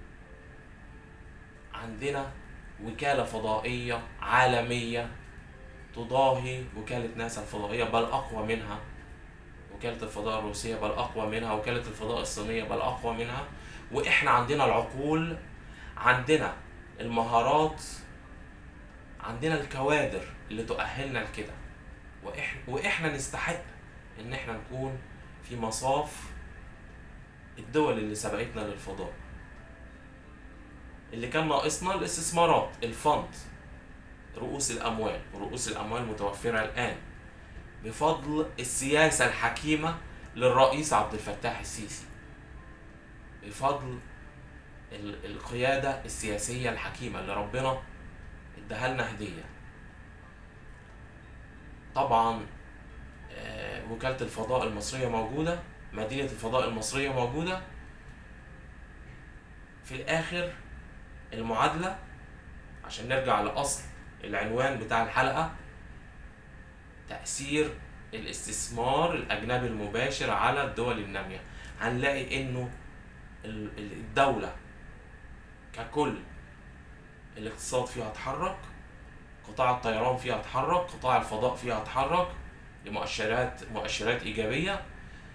S1: عندنا وكالة فضائية عالمية تضاهي وكالة ناسا الفضائية، بل أقوى منها، وكالة الفضاء الروسية بل أقوى منها، وكالة الفضاء الصينية بل أقوى منها. وإحنا عندنا العقول، عندنا المهارات، عندنا الكوادر اللي تؤهلنا لكده، وإحنا نستحق إن إحنا نكون في مصاف الدول اللي سبقتنا للفضاء. اللي كان ناقصنا الاستثمارات، الفند، رؤوس الأموال، ورؤوس الأموال متوفرة الآن بفضل السياسة الحكيمة للرئيس عبد الفتاح السيسي، بفضل القيادة السياسية الحكيمة اللي ربنا اداها لنا هدية. طبعا وكالة الفضاء المصرية موجودة، مدينة الفضاء المصرية موجودة. في الآخر المعادلة، عشان نرجع لأصل العنوان بتاع الحلقة، تأثير الاستثمار الأجنبي المباشر على الدول النامية، هنلاقي إنه الدولة ككل الاقتصاد فيها اتحرك، قطاع الطيران فيها اتحرك، قطاع الفضاء فيها اتحرك لمؤشرات إيجابية،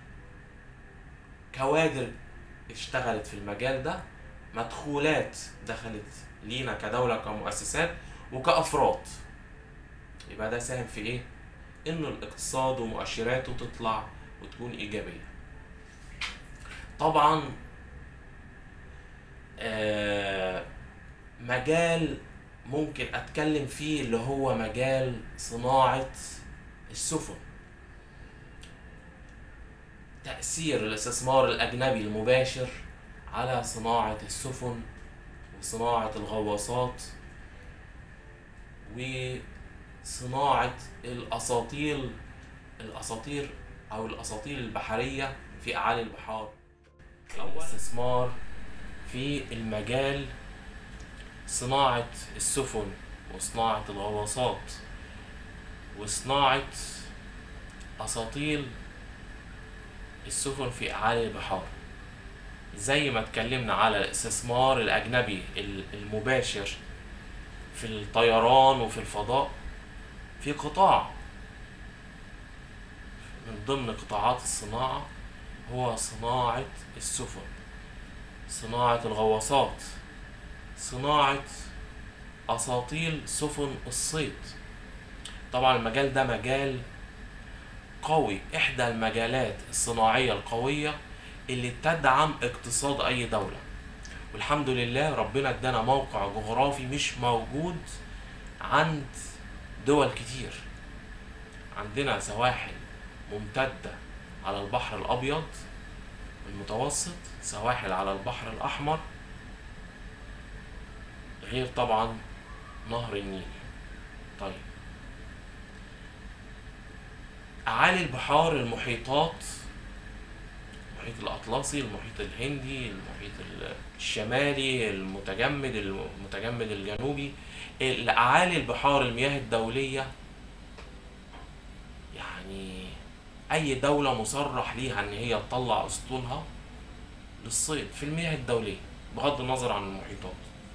S1: كوادر اشتغلت في المجال ده، مدخولات دخلت لينا كدولة كمؤسسات وكأفراد. يبقى ده ساهم في ايه؟ انه الاقتصاد ومؤشراته تطلع وتكون ايجابية. طبعا مجال ممكن اتكلم فيه اللي هو مجال صناعة السفن. تأثير الاستثمار الأجنبي المباشر على صناعة السفن وصناعة الغواصات وصناعة الأساطيل أو الأساطيل البحرية في أعالي البحار. الاستثمار في المجال صناعة السفن وصناعة الغواصات وصناعة أساطيل السفن في أعالي البحار، زي ما اتكلمنا على الاستثمار الأجنبي المباشر في الطيران وفي الفضاء. في قطاع من ضمن قطاعات الصناعة هو صناعة السفن، صناعة الغواصات، صناعة أساطيل سفن الصيد. طبعا المجال ده مجال قوي، إحدى المجالات الصناعية القوية اللي تدعم اقتصاد أي دولة. والحمد لله ربنا ادانا موقع جغرافي مش موجود عند دول كتير. عندنا سواحل ممتدة على البحر الأبيض المتوسط، سواحل على البحر الأحمر، غير طبعا نهر النيل. طيب أعالي البحار، المحيطات، المحيط الأطلسي، المحيط الهندي، المحيط الشمالي، المتجمد الجنوبي، أعالي البحار المياه الدولية، يعني أي دولة مصرح ليها إن هي تطلع أسطولها للصيد في المياه الدولية بغض النظر عن المحيطات.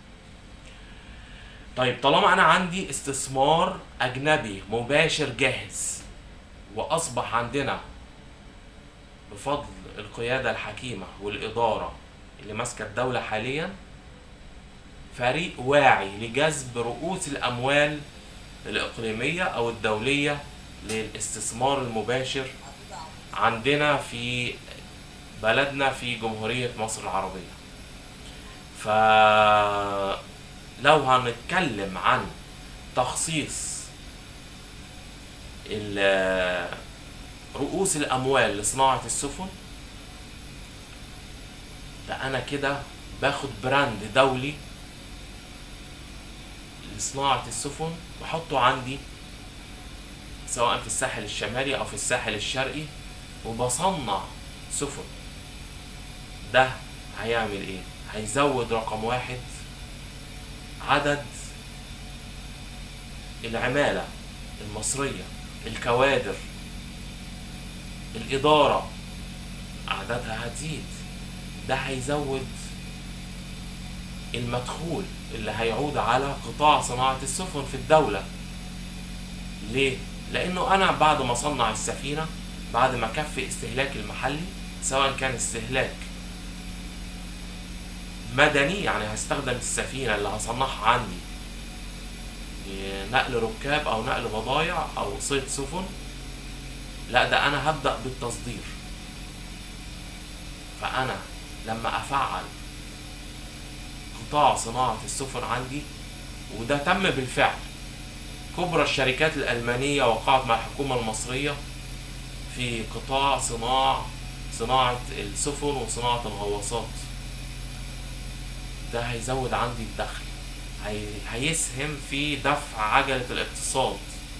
S1: طيب طالما أنا عندي استثمار أجنبي مباشر جاهز، وأصبح عندنا بفضل القيادة الحكيمة والإدارة اللي ماسكة الدولة حاليا فريق واعي لجذب رؤوس الأموال الإقليمية أو الدولية للاستثمار المباشر عندنا في بلدنا في جمهورية مصر العربية. فلو هنتكلم عن تخصيص رؤوس الأموال لصناعة السفن، ده أنا كده باخد براند دولي لصناعة السفن وحطه عندي سواء في الساحل الشمالي أو في الساحل الشرقي، وبصنع سفن. ده هيعمل إيه؟ هيزود رقم واحد عدد العمالة المصرية، الكوادر، الإدارة أعدادها هتزيد. ده هيزود المدخول اللي هيعود على قطاع صناعة السفن في الدولة. ليه؟ لأنه أنا بعد ما أصنع السفينة، بعد ما أكفي استهلاك المحلي، سواء كان استهلاك مدني يعني هستخدم السفينة اللي هصنعها عندي لنقل ركاب أو نقل بضايع أو صيد سفن، لا ده أنا هبدأ بالتصدير. فأنا لما أفعل قطاع صناعة السفن عندي، وده تم بالفعل، كبرى الشركات الألمانية وقعت مع الحكومة المصرية في قطاع صناعة السفن وصناعة الغواصات. ده هيزود عندي الدخل، هيسهم في دفع عجلة الاقتصاد،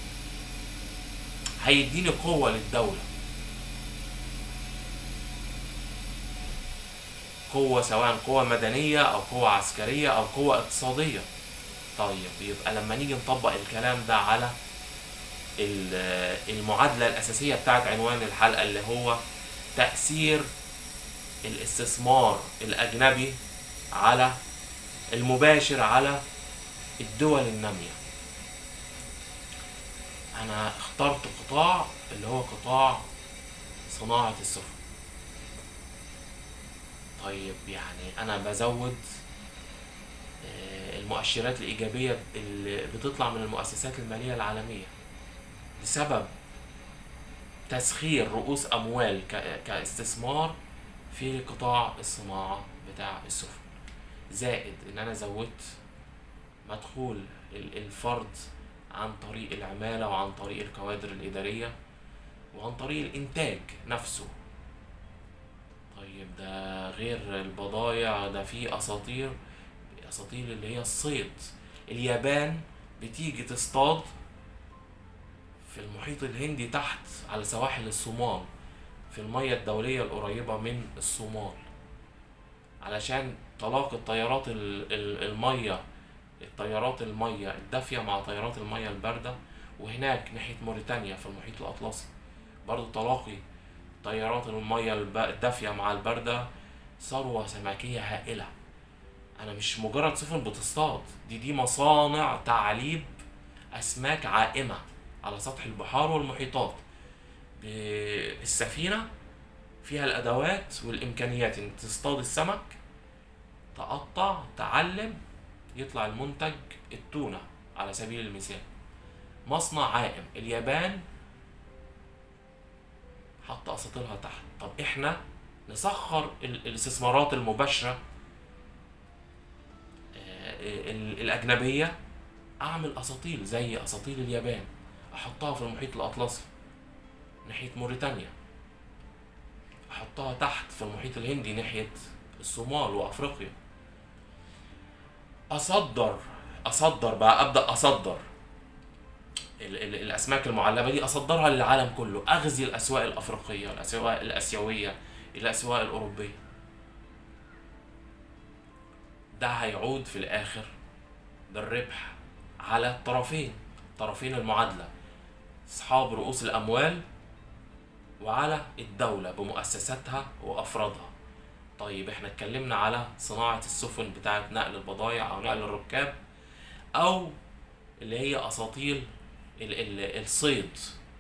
S1: هيديني قوة للدولة، قوة سواء قوة مدنية أو قوة عسكرية أو قوة اقتصادية. طيب يبقى لما نيجي نطبق الكلام ده على المعادلة الأساسية بتاعت عنوان الحلقة، اللي هو تأثير الاستثمار الأجنبي على المباشر على الدول النامية. أنا اخترت قطاع اللي هو قطاع صناعة السفن. طيب يعني أنا بزود المؤشرات الإيجابية اللي بتطلع من المؤسسات المالية العالمية بسبب تسخير رؤوس أموال كاستثمار في قطاع الصناعة بتاع السفن، زائد إن أنا زودت مدخول الفرد عن طريق العمالة وعن طريق الكوادر الإدارية وعن طريق الإنتاج نفسه. طيب ده غير البضايع، ده في أساطير اللي هي الصيد. اليابان بتيجي تصطاد في المحيط الهندي تحت على سواحل الصومال، في المية الدولية القريبة من الصومال، علشان تلاقي الطيارات الطيارات المية الدافية مع طيارات المية الباردة. وهناك ناحية موريتانيا في المحيط الأطلسي برضو تلاقي طيارات المية الدافية مع الباردة. ثروة سمكية هائلة. أنا مش مجرد سفن بتصطاد، دي مصانع تعليب أسماك عائمة على سطح البحار والمحيطات. السفينة فيها الأدوات والإمكانيات إن تصطاد السمك، تقطع، تعلم، يطلع المنتج التونة على سبيل المثال. مصنع عائم. اليابان حط أساطيلها تحت. طب إحنا نسخر الاستثمارات المباشرة الأجنبية، أعمل أساطيل زي أساطيل اليابان، أحطها في المحيط الأطلسي ناحية موريتانيا، أحطها تحت في المحيط الهندي ناحية الصومال وأفريقيا. أصدر بقى، أبدأ أصدر الأسماك المعلبة دي، أصدرها للعالم كله، أغزي الأسواق الأفريقية، الأسواق الآسيوية، الأسواق الأوروبية. ده هيعود في الآخر بالربح على طرفين المعادلة، أصحاب رؤوس الأموال وعلى الدولة بمؤسساتها وأفرادها. طيب احنا اتكلمنا على صناعة السفن بتاعة نقل البضائع أو نقل الركاب، أو اللي هي أساطيل الصيد.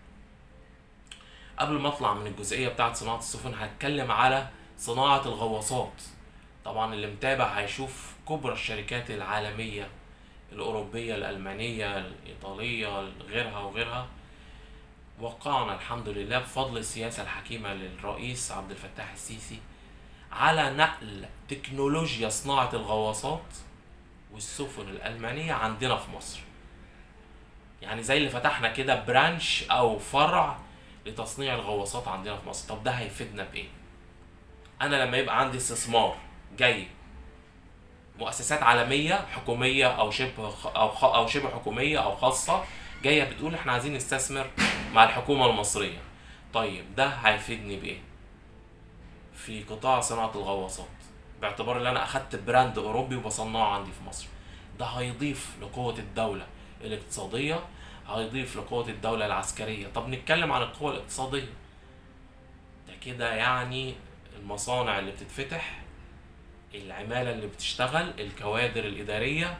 S1: قبل ما أطلع من الجزئية بتاعة صناعة السفن هتكلم على صناعة الغواصات. طبعا اللي متابع هيشوف كبرى الشركات العالمية، الأوروبية، الألمانية، الإيطالية، غيرها وغيرها، وقعنا الحمد لله بفضل السياسة الحكيمة للرئيس عبد الفتاح السيسي على نقل تكنولوجيا صناعة الغواصات والسفن الألمانية عندنا في مصر. يعني زي اللي فتحنا كده برانش أو فرع لتصنيع الغواصات عندنا في مصر. طب ده هيفيدنا بإيه؟ أنا لما يبقى عندي استثمار جاي، مؤسسات عالمية حكومية أو شبه حكومية أو خاصة جاية بتقول احنا عايزين نستثمر مع الحكومة المصرية. طيب ده هيفيدني بإيه؟ في قطاع صناعة الغواصات، باعتبار ان انا اخدت براند اوروبي وبصنعه عندي في مصر. ده هيضيف لقوة الدولة الاقتصادية، هيضيف لقوة الدولة العسكرية. طب نتكلم عن القوة الاقتصادية. ده كده يعني المصانع اللي بتتفتح، العمالة اللي بتشتغل، الكوادر الإدارية،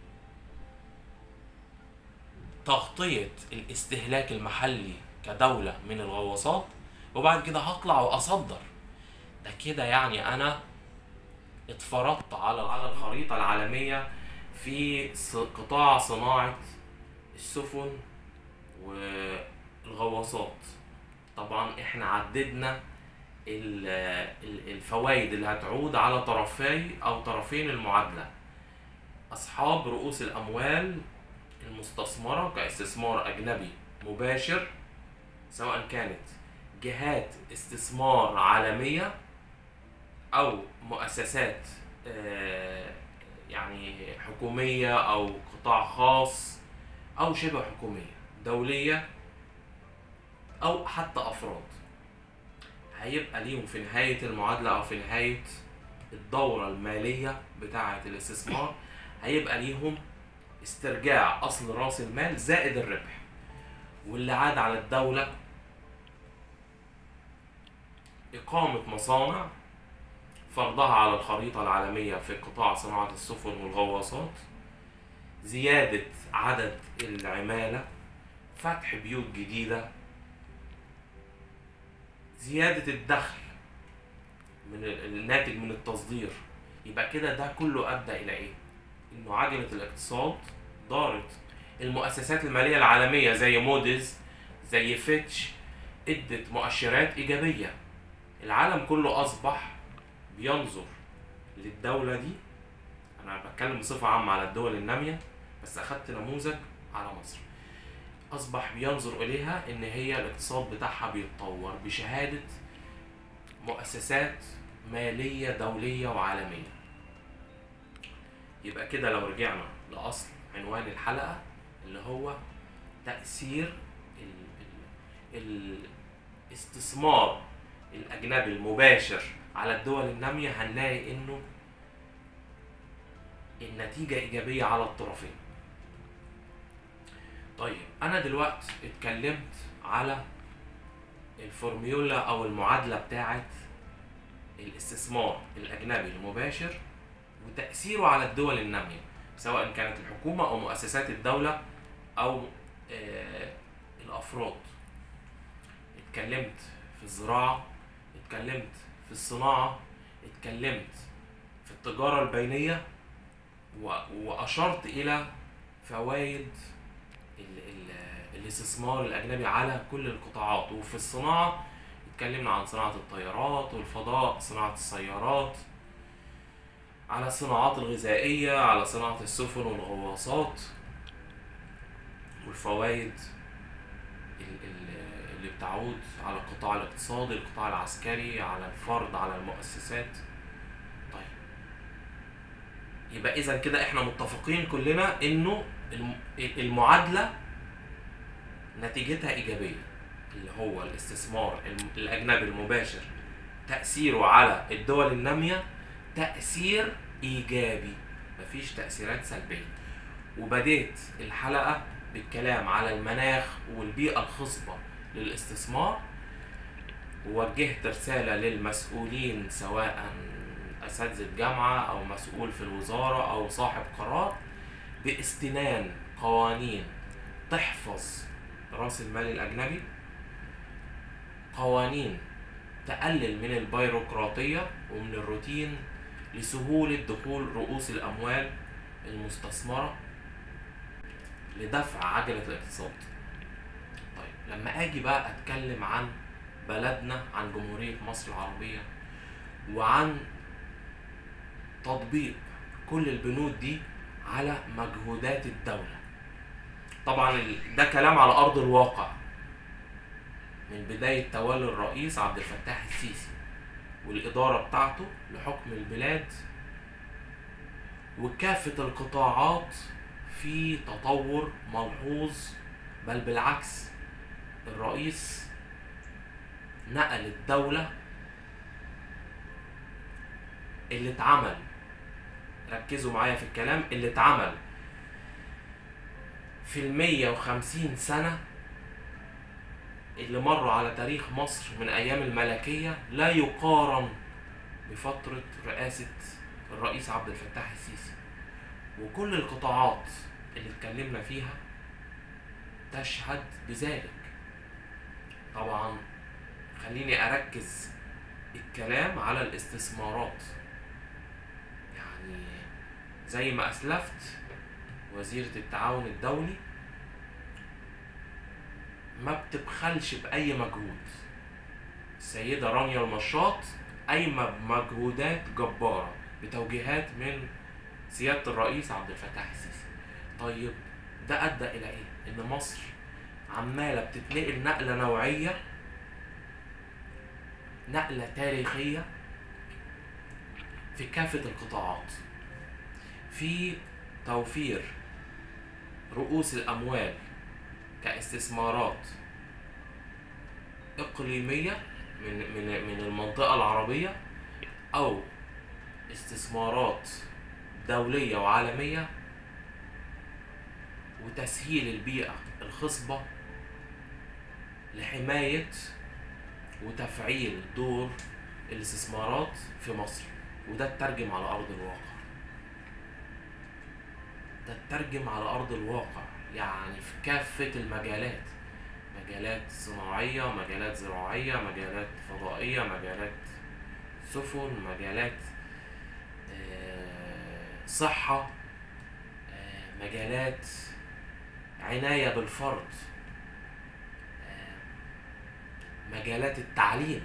S1: تغطية الاستهلاك المحلي كدولة من الغواصات، وبعد كده هطلع وأصدر. ده كده يعني أنا اتفرضت على الخريطة العالمية في قطاع صناعة السفن والغواصات. طبعا احنا عددنا الفوائد اللي هتعود على طرفين المعادلة. أصحاب رؤوس الأموال المستثمرة كاستثمار أجنبي مباشر، سواء كانت جهات استثمار عالمية أو مؤسسات يعني حكومية أو قطاع خاص أو شبه حكومية دولية أو حتى أفراد، هيبقى ليهم في نهاية المعادلة أو في نهاية الدورة المالية بتاعة الاستثمار هيبقى ليهم استرجاع أصل رأس المال زائد الربح. واللي عاد على الدولة إقامة مصانع، فرضها على الخريطة العالمية في قطاع صناعة السفن والغواصات، زيادة عدد العمالة، فتح بيوت جديدة، زيادة الدخل من الناتج من التصدير. يبقى كده ده كله أدى إلى إيه؟ إنه عجلة الاقتصاد دارت. المؤسسات المالية العالمية زي موديز، زي فيتش، ادت مؤشرات إيجابية. العالم كله أصبح بينظر للدولة دي. أنا بتكلم بصفة عامة على الدول النامية، بس أخدت نموذج على مصر. أصبح بينظر إليها إن هي الاقتصاد بتاعها بيتطور بشهادة مؤسسات مالية دولية وعالمية. يبقى كده لو رجعنا لأصل عنوان الحلقة اللي هو تأثير الاستثمار الأجنبي المباشر على الدول النامية، هنلاقي إنه النتيجة إيجابية على الطرفين. طيب أنا دلوقتي اتكلمت على الفورميولا أو المعادلة بتاعت الاستثمار الأجنبي المباشر وتأثيره على الدول النامية، سواء كانت الحكومة أو مؤسسات الدولة أو الأفراد. اتكلمت في الزراعة، اتكلمت في الصناعة، اتكلمت في التجارة البينية، وأشرت إلى فوائد الاستثمار الأجنبي على كل القطاعات. وفي الصناعة اتكلمنا عن صناعة الطيارات والفضاء، صناعة السيارات، على الصناعات الغذائية، على صناعة السفن والغواصات، والفوائد اللي بتعود على القطاع الاقتصادي، القطاع العسكري، على الفرد، على المؤسسات. طيب يبقى إذا كده احنا متفقين كلنا إنه المعادلة نتيجتها إيجابية، اللي هو الاستثمار الأجنبي المباشر تأثيره على الدول النامية تأثير إيجابي، مفيش تأثيرات سلبية. وبديت الحلقة بالكلام على المناخ والبيئة الخصبة للاستثمار، ووجهت رسالة للمسؤولين سواء أساتذة جامعة أو مسؤول في الوزارة أو صاحب قرار باستنان قوانين تحفظ رأس المال الأجنبي، قوانين تقلل من البيروقراطية ومن الروتين لسهولة دخول رؤوس الأموال المستثمرة لدفع عجلة الاقتصاد. طيب لما أجي بقى أتكلم عن بلدنا، عن جمهورية مصر العربية، وعن تطبيق كل البنود دي على مجهودات الدولة. طبعا ده كلام على أرض الواقع من بداية تولي الرئيس عبد الفتاح السيسي والإدارة بتاعته لحكم البلاد، وكافة القطاعات في تطور ملحوظ. بل بالعكس، الرئيس نقل الدولة اللي اتعمل، ركزوا معايا في الكلام، اللي اتعمل في 150 سنة اللي مروا على تاريخ مصر من أيام الملكية، لا يقارن بفترة رئاسة الرئيس عبد الفتاح السيسي. وكل القطاعات اللي اتكلمنا فيها تشهد بذلك. طبعا خليني أركز الكلام على الاستثمارات. يعني زي ما أسلفت، وزيرة التعاون الدولي ما بتبخلش بأي مجهود. السيدة رانيا المشاط قايمة بمجهودات جبارة بتوجيهات من سيادة الرئيس عبد الفتاح السيسي. طيب ده أدى إلى إيه؟ إن مصر عمالة بتتنقل نقلة نوعية، نقلة تاريخية في كافة القطاعات، في توفير رؤوس الأموال كاستثمارات إقليمية من المنطقة العربية، أو استثمارات دولية وعالمية، وتسهيل البيئة الخصبة لحماية وتفعيل دور الاستثمارات في مصر. وده اترجم على أرض الواقع، ده اترجم على أرض الواقع، يعني في كافة المجالات، مجالات صناعية، مجالات زراعية، مجالات فضائية، مجالات سفن، مجالات صحة، مجالات عناية بالفرد، مجالات التعليم.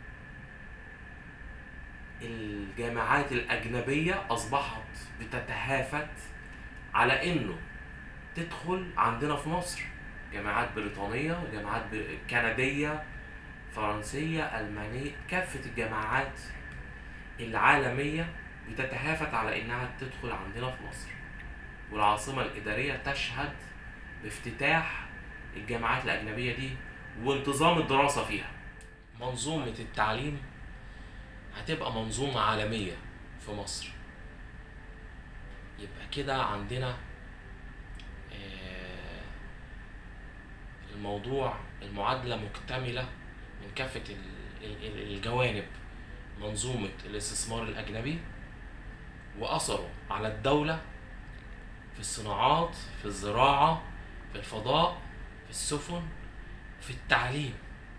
S1: الجامعات الأجنبية أصبحت بتتهافت على إنه تدخل عندنا في مصر، جامعات بريطانية، جامعات كندية، فرنسية، ألمانية، كافة الجامعات العالمية بتتهافت على إنها تدخل عندنا في مصر. والعاصمة الإدارية تشهد بافتتاح الجامعات الأجنبية دي وانتظام الدراسة فيها. منظومة التعليم هتبقى منظومة عالمية في مصر. يبقى كده عندنا الموضوع، المعادلة مكتملة من كافة الجوانب. منظومة الاستثمار الأجنبي وأثره على الدولة في الصناعات، في الزراعة، في الفضاء، في السفن، في التعليم.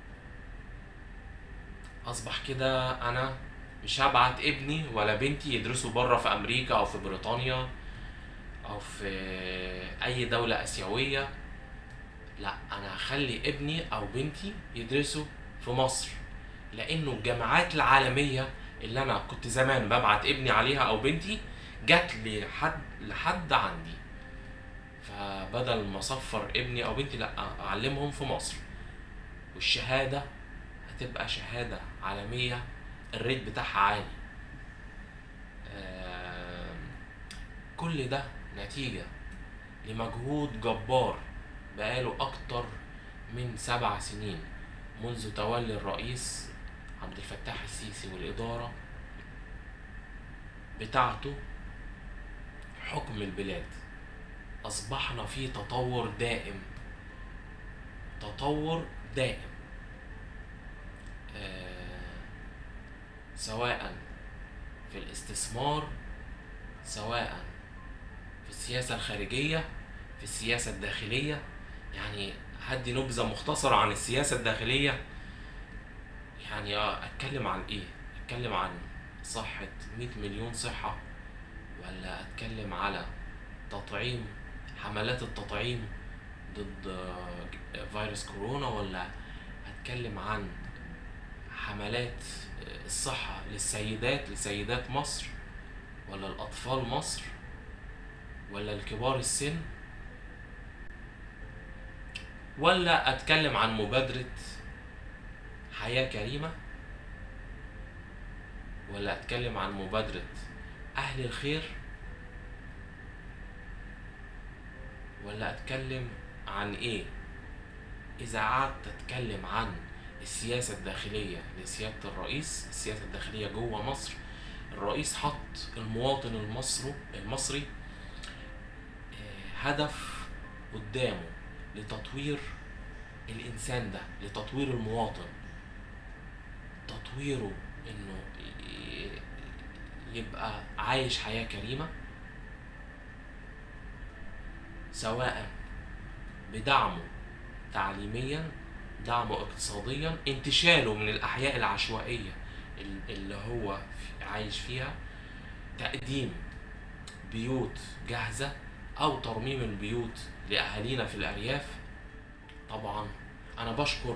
S1: أصبح كده أنا مش هبعت ابني ولا بنتي يدرسوا بره في أمريكا أو في بريطانيا أو في أي دولة آسيوية، لا، أنا هخلي ابني أو بنتي يدرسوا في مصر، لأنه الجامعات العالمية اللي أنا كنت زمان ببعت ابني عليها أو بنتي جات لي لحد عندي. فبدل ما أصفر ابني أو بنتي، لا، أعلمهم في مصر، والشهادة هتبقى شهادة عالمية الريت بتاعها عالي. كل ده نتيجة لمجهود جبار بقاله أكتر من 7 سنين منذ تولي الرئيس عبد الفتاح السيسي والإدارة بتاعته حكم البلاد. أصبحنا في تطور دائم، تطور دائم، سواء في الاستثمار، سواء في السياسة الخارجية، في السياسة الداخلية. يعني هدي نبذة مختصرة عن السياسة الداخلية. يعني أتكلم عن إيه؟ أتكلم عن صحة 100 مليون صحة، ولا أتكلم على تطعيم، حملات التطعيم ضد فيروس كورونا، ولا أتكلم عن حملات الصحة لسيدات مصر، ولا الأطفال مصر، ولا الكبار السن، ولا أتكلم عن مبادرة حياة كريمة، ولا أتكلم عن مبادرة أهل الخير، ولا أتكلم عن إيه؟ إذا قعدت أتكلم عن السياسة الداخلية لسيادة الرئيس، السياسة الداخلية جوه مصر، الرئيس حط المواطن المصري هدف قدامه لتطوير الإنسان ده، لتطوير المواطن، تطويره إنه يبقى عايش حياة كريمة، سواء بدعمه تعليميا، دعمه اقتصاديا، انتشاله من الأحياء العشوائية اللي هو عايش فيها، تقديم بيوت جاهزة أو ترميم البيوت لأهالينا في الأرياف. طبعا أنا بشكر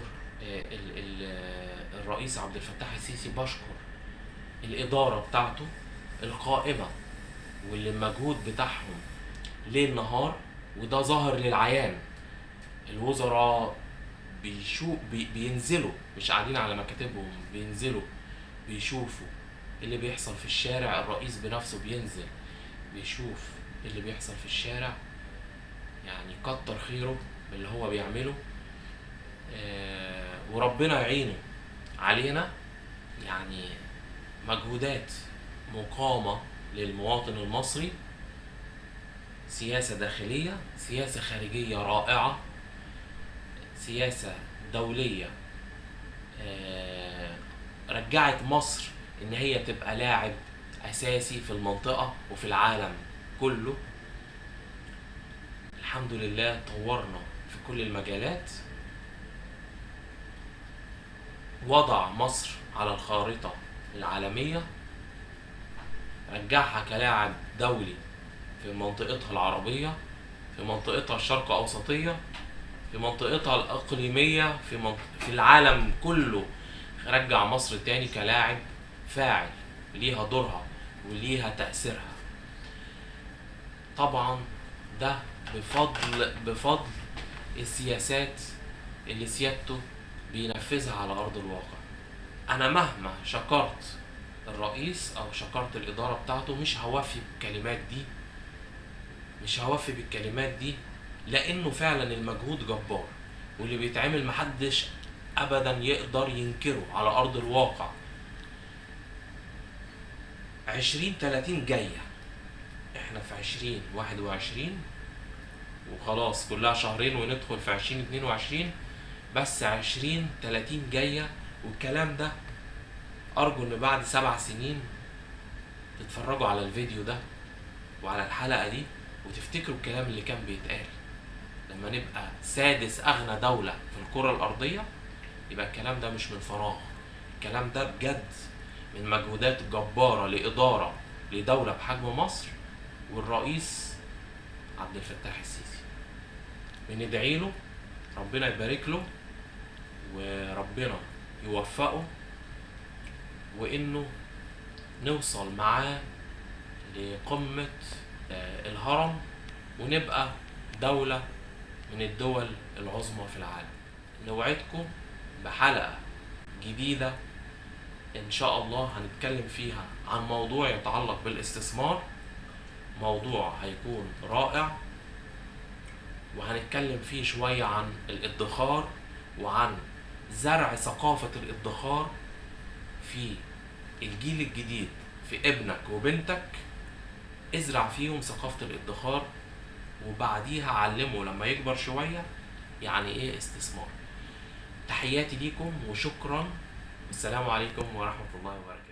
S1: الرئيس عبد الفتاح السيسي، بشكر الإدارة بتاعته القائمة واللي المجهود بتاعهم ليل نهار، وده ظاهر للعيان. الوزراء بينزلوا، مش قاعدين على مكاتبهم، بينزلوا بيشوفوا اللي بيحصل في الشارع. الرئيس بنفسه بينزل بيشوف اللي بيحصل في الشارع، يعني كتر خيره باللي هو بيعمله. وربنا يعينه علينا. يعني مجهودات مقامة للمواطن المصري، سياسة داخلية، سياسة خارجية رائعة، سياسة دولية رجعت مصر ان هي تبقى لاعب اساسي في المنطقة وفي العالم كله. الحمد لله طورنا في كل المجالات، وضع مصر على الخارطة العالمية، رجعها كلاعب دولي في منطقتها العربية، في منطقتها الشرق أوسطية، في منطقتها الإقليمية، في العالم كله. رجع مصر تاني كلاعب فاعل ليها دورها وليها تأثيرها. طبعا ده بفضل السياسات اللي سيادته بينفذها على أرض الواقع. أنا مهما شكرت الرئيس أو شكرت الإدارة بتاعته مش هوفي بالكلمات دي، لأنه فعلا المجهود جبار، واللي بيتعمل محدش أبدا يقدر ينكره على أرض الواقع. 2030 جاية، احنا في 2021 وخلاص كلها شهرين وندخل في 2022، بس 2030 جاية. والكلام ده أرجو إن بعد 7 سنين تتفرجوا على الفيديو ده وعلى الحلقة دي وتفتكروا الكلام اللي كان بيتقال. لما نبقى سادس أغنى دولة في الكرة الأرضية، يبقى الكلام ده مش من فراغ، الكلام ده بجد من مجهودات جبارة لإدارة لدولة بحجم مصر والرئيس عبد الفتاح السيسي. بندعي له ربنا يبارك له وربنا يوفقه، وإنه نوصل معاه لقمة الهرم ونبقى دولة من الدول العظمى في العالم. نوعدكم بحلقة جديدة إن شاء الله هنتكلم فيها عن موضوع يتعلق بالاستثمار. موضوع هيكون رائع، وهنتكلم فيه شوية عن الادخار وعن زرع ثقافة الادخار في الجيل الجديد، في ابنك وبنتك. ازرع فيهم ثقافة الادخار، وبعديها علمه لما يكبر شوية يعني ايه استثمار. تحياتي ليكم وشكرا، والسلام عليكم ورحمة الله وبركاته.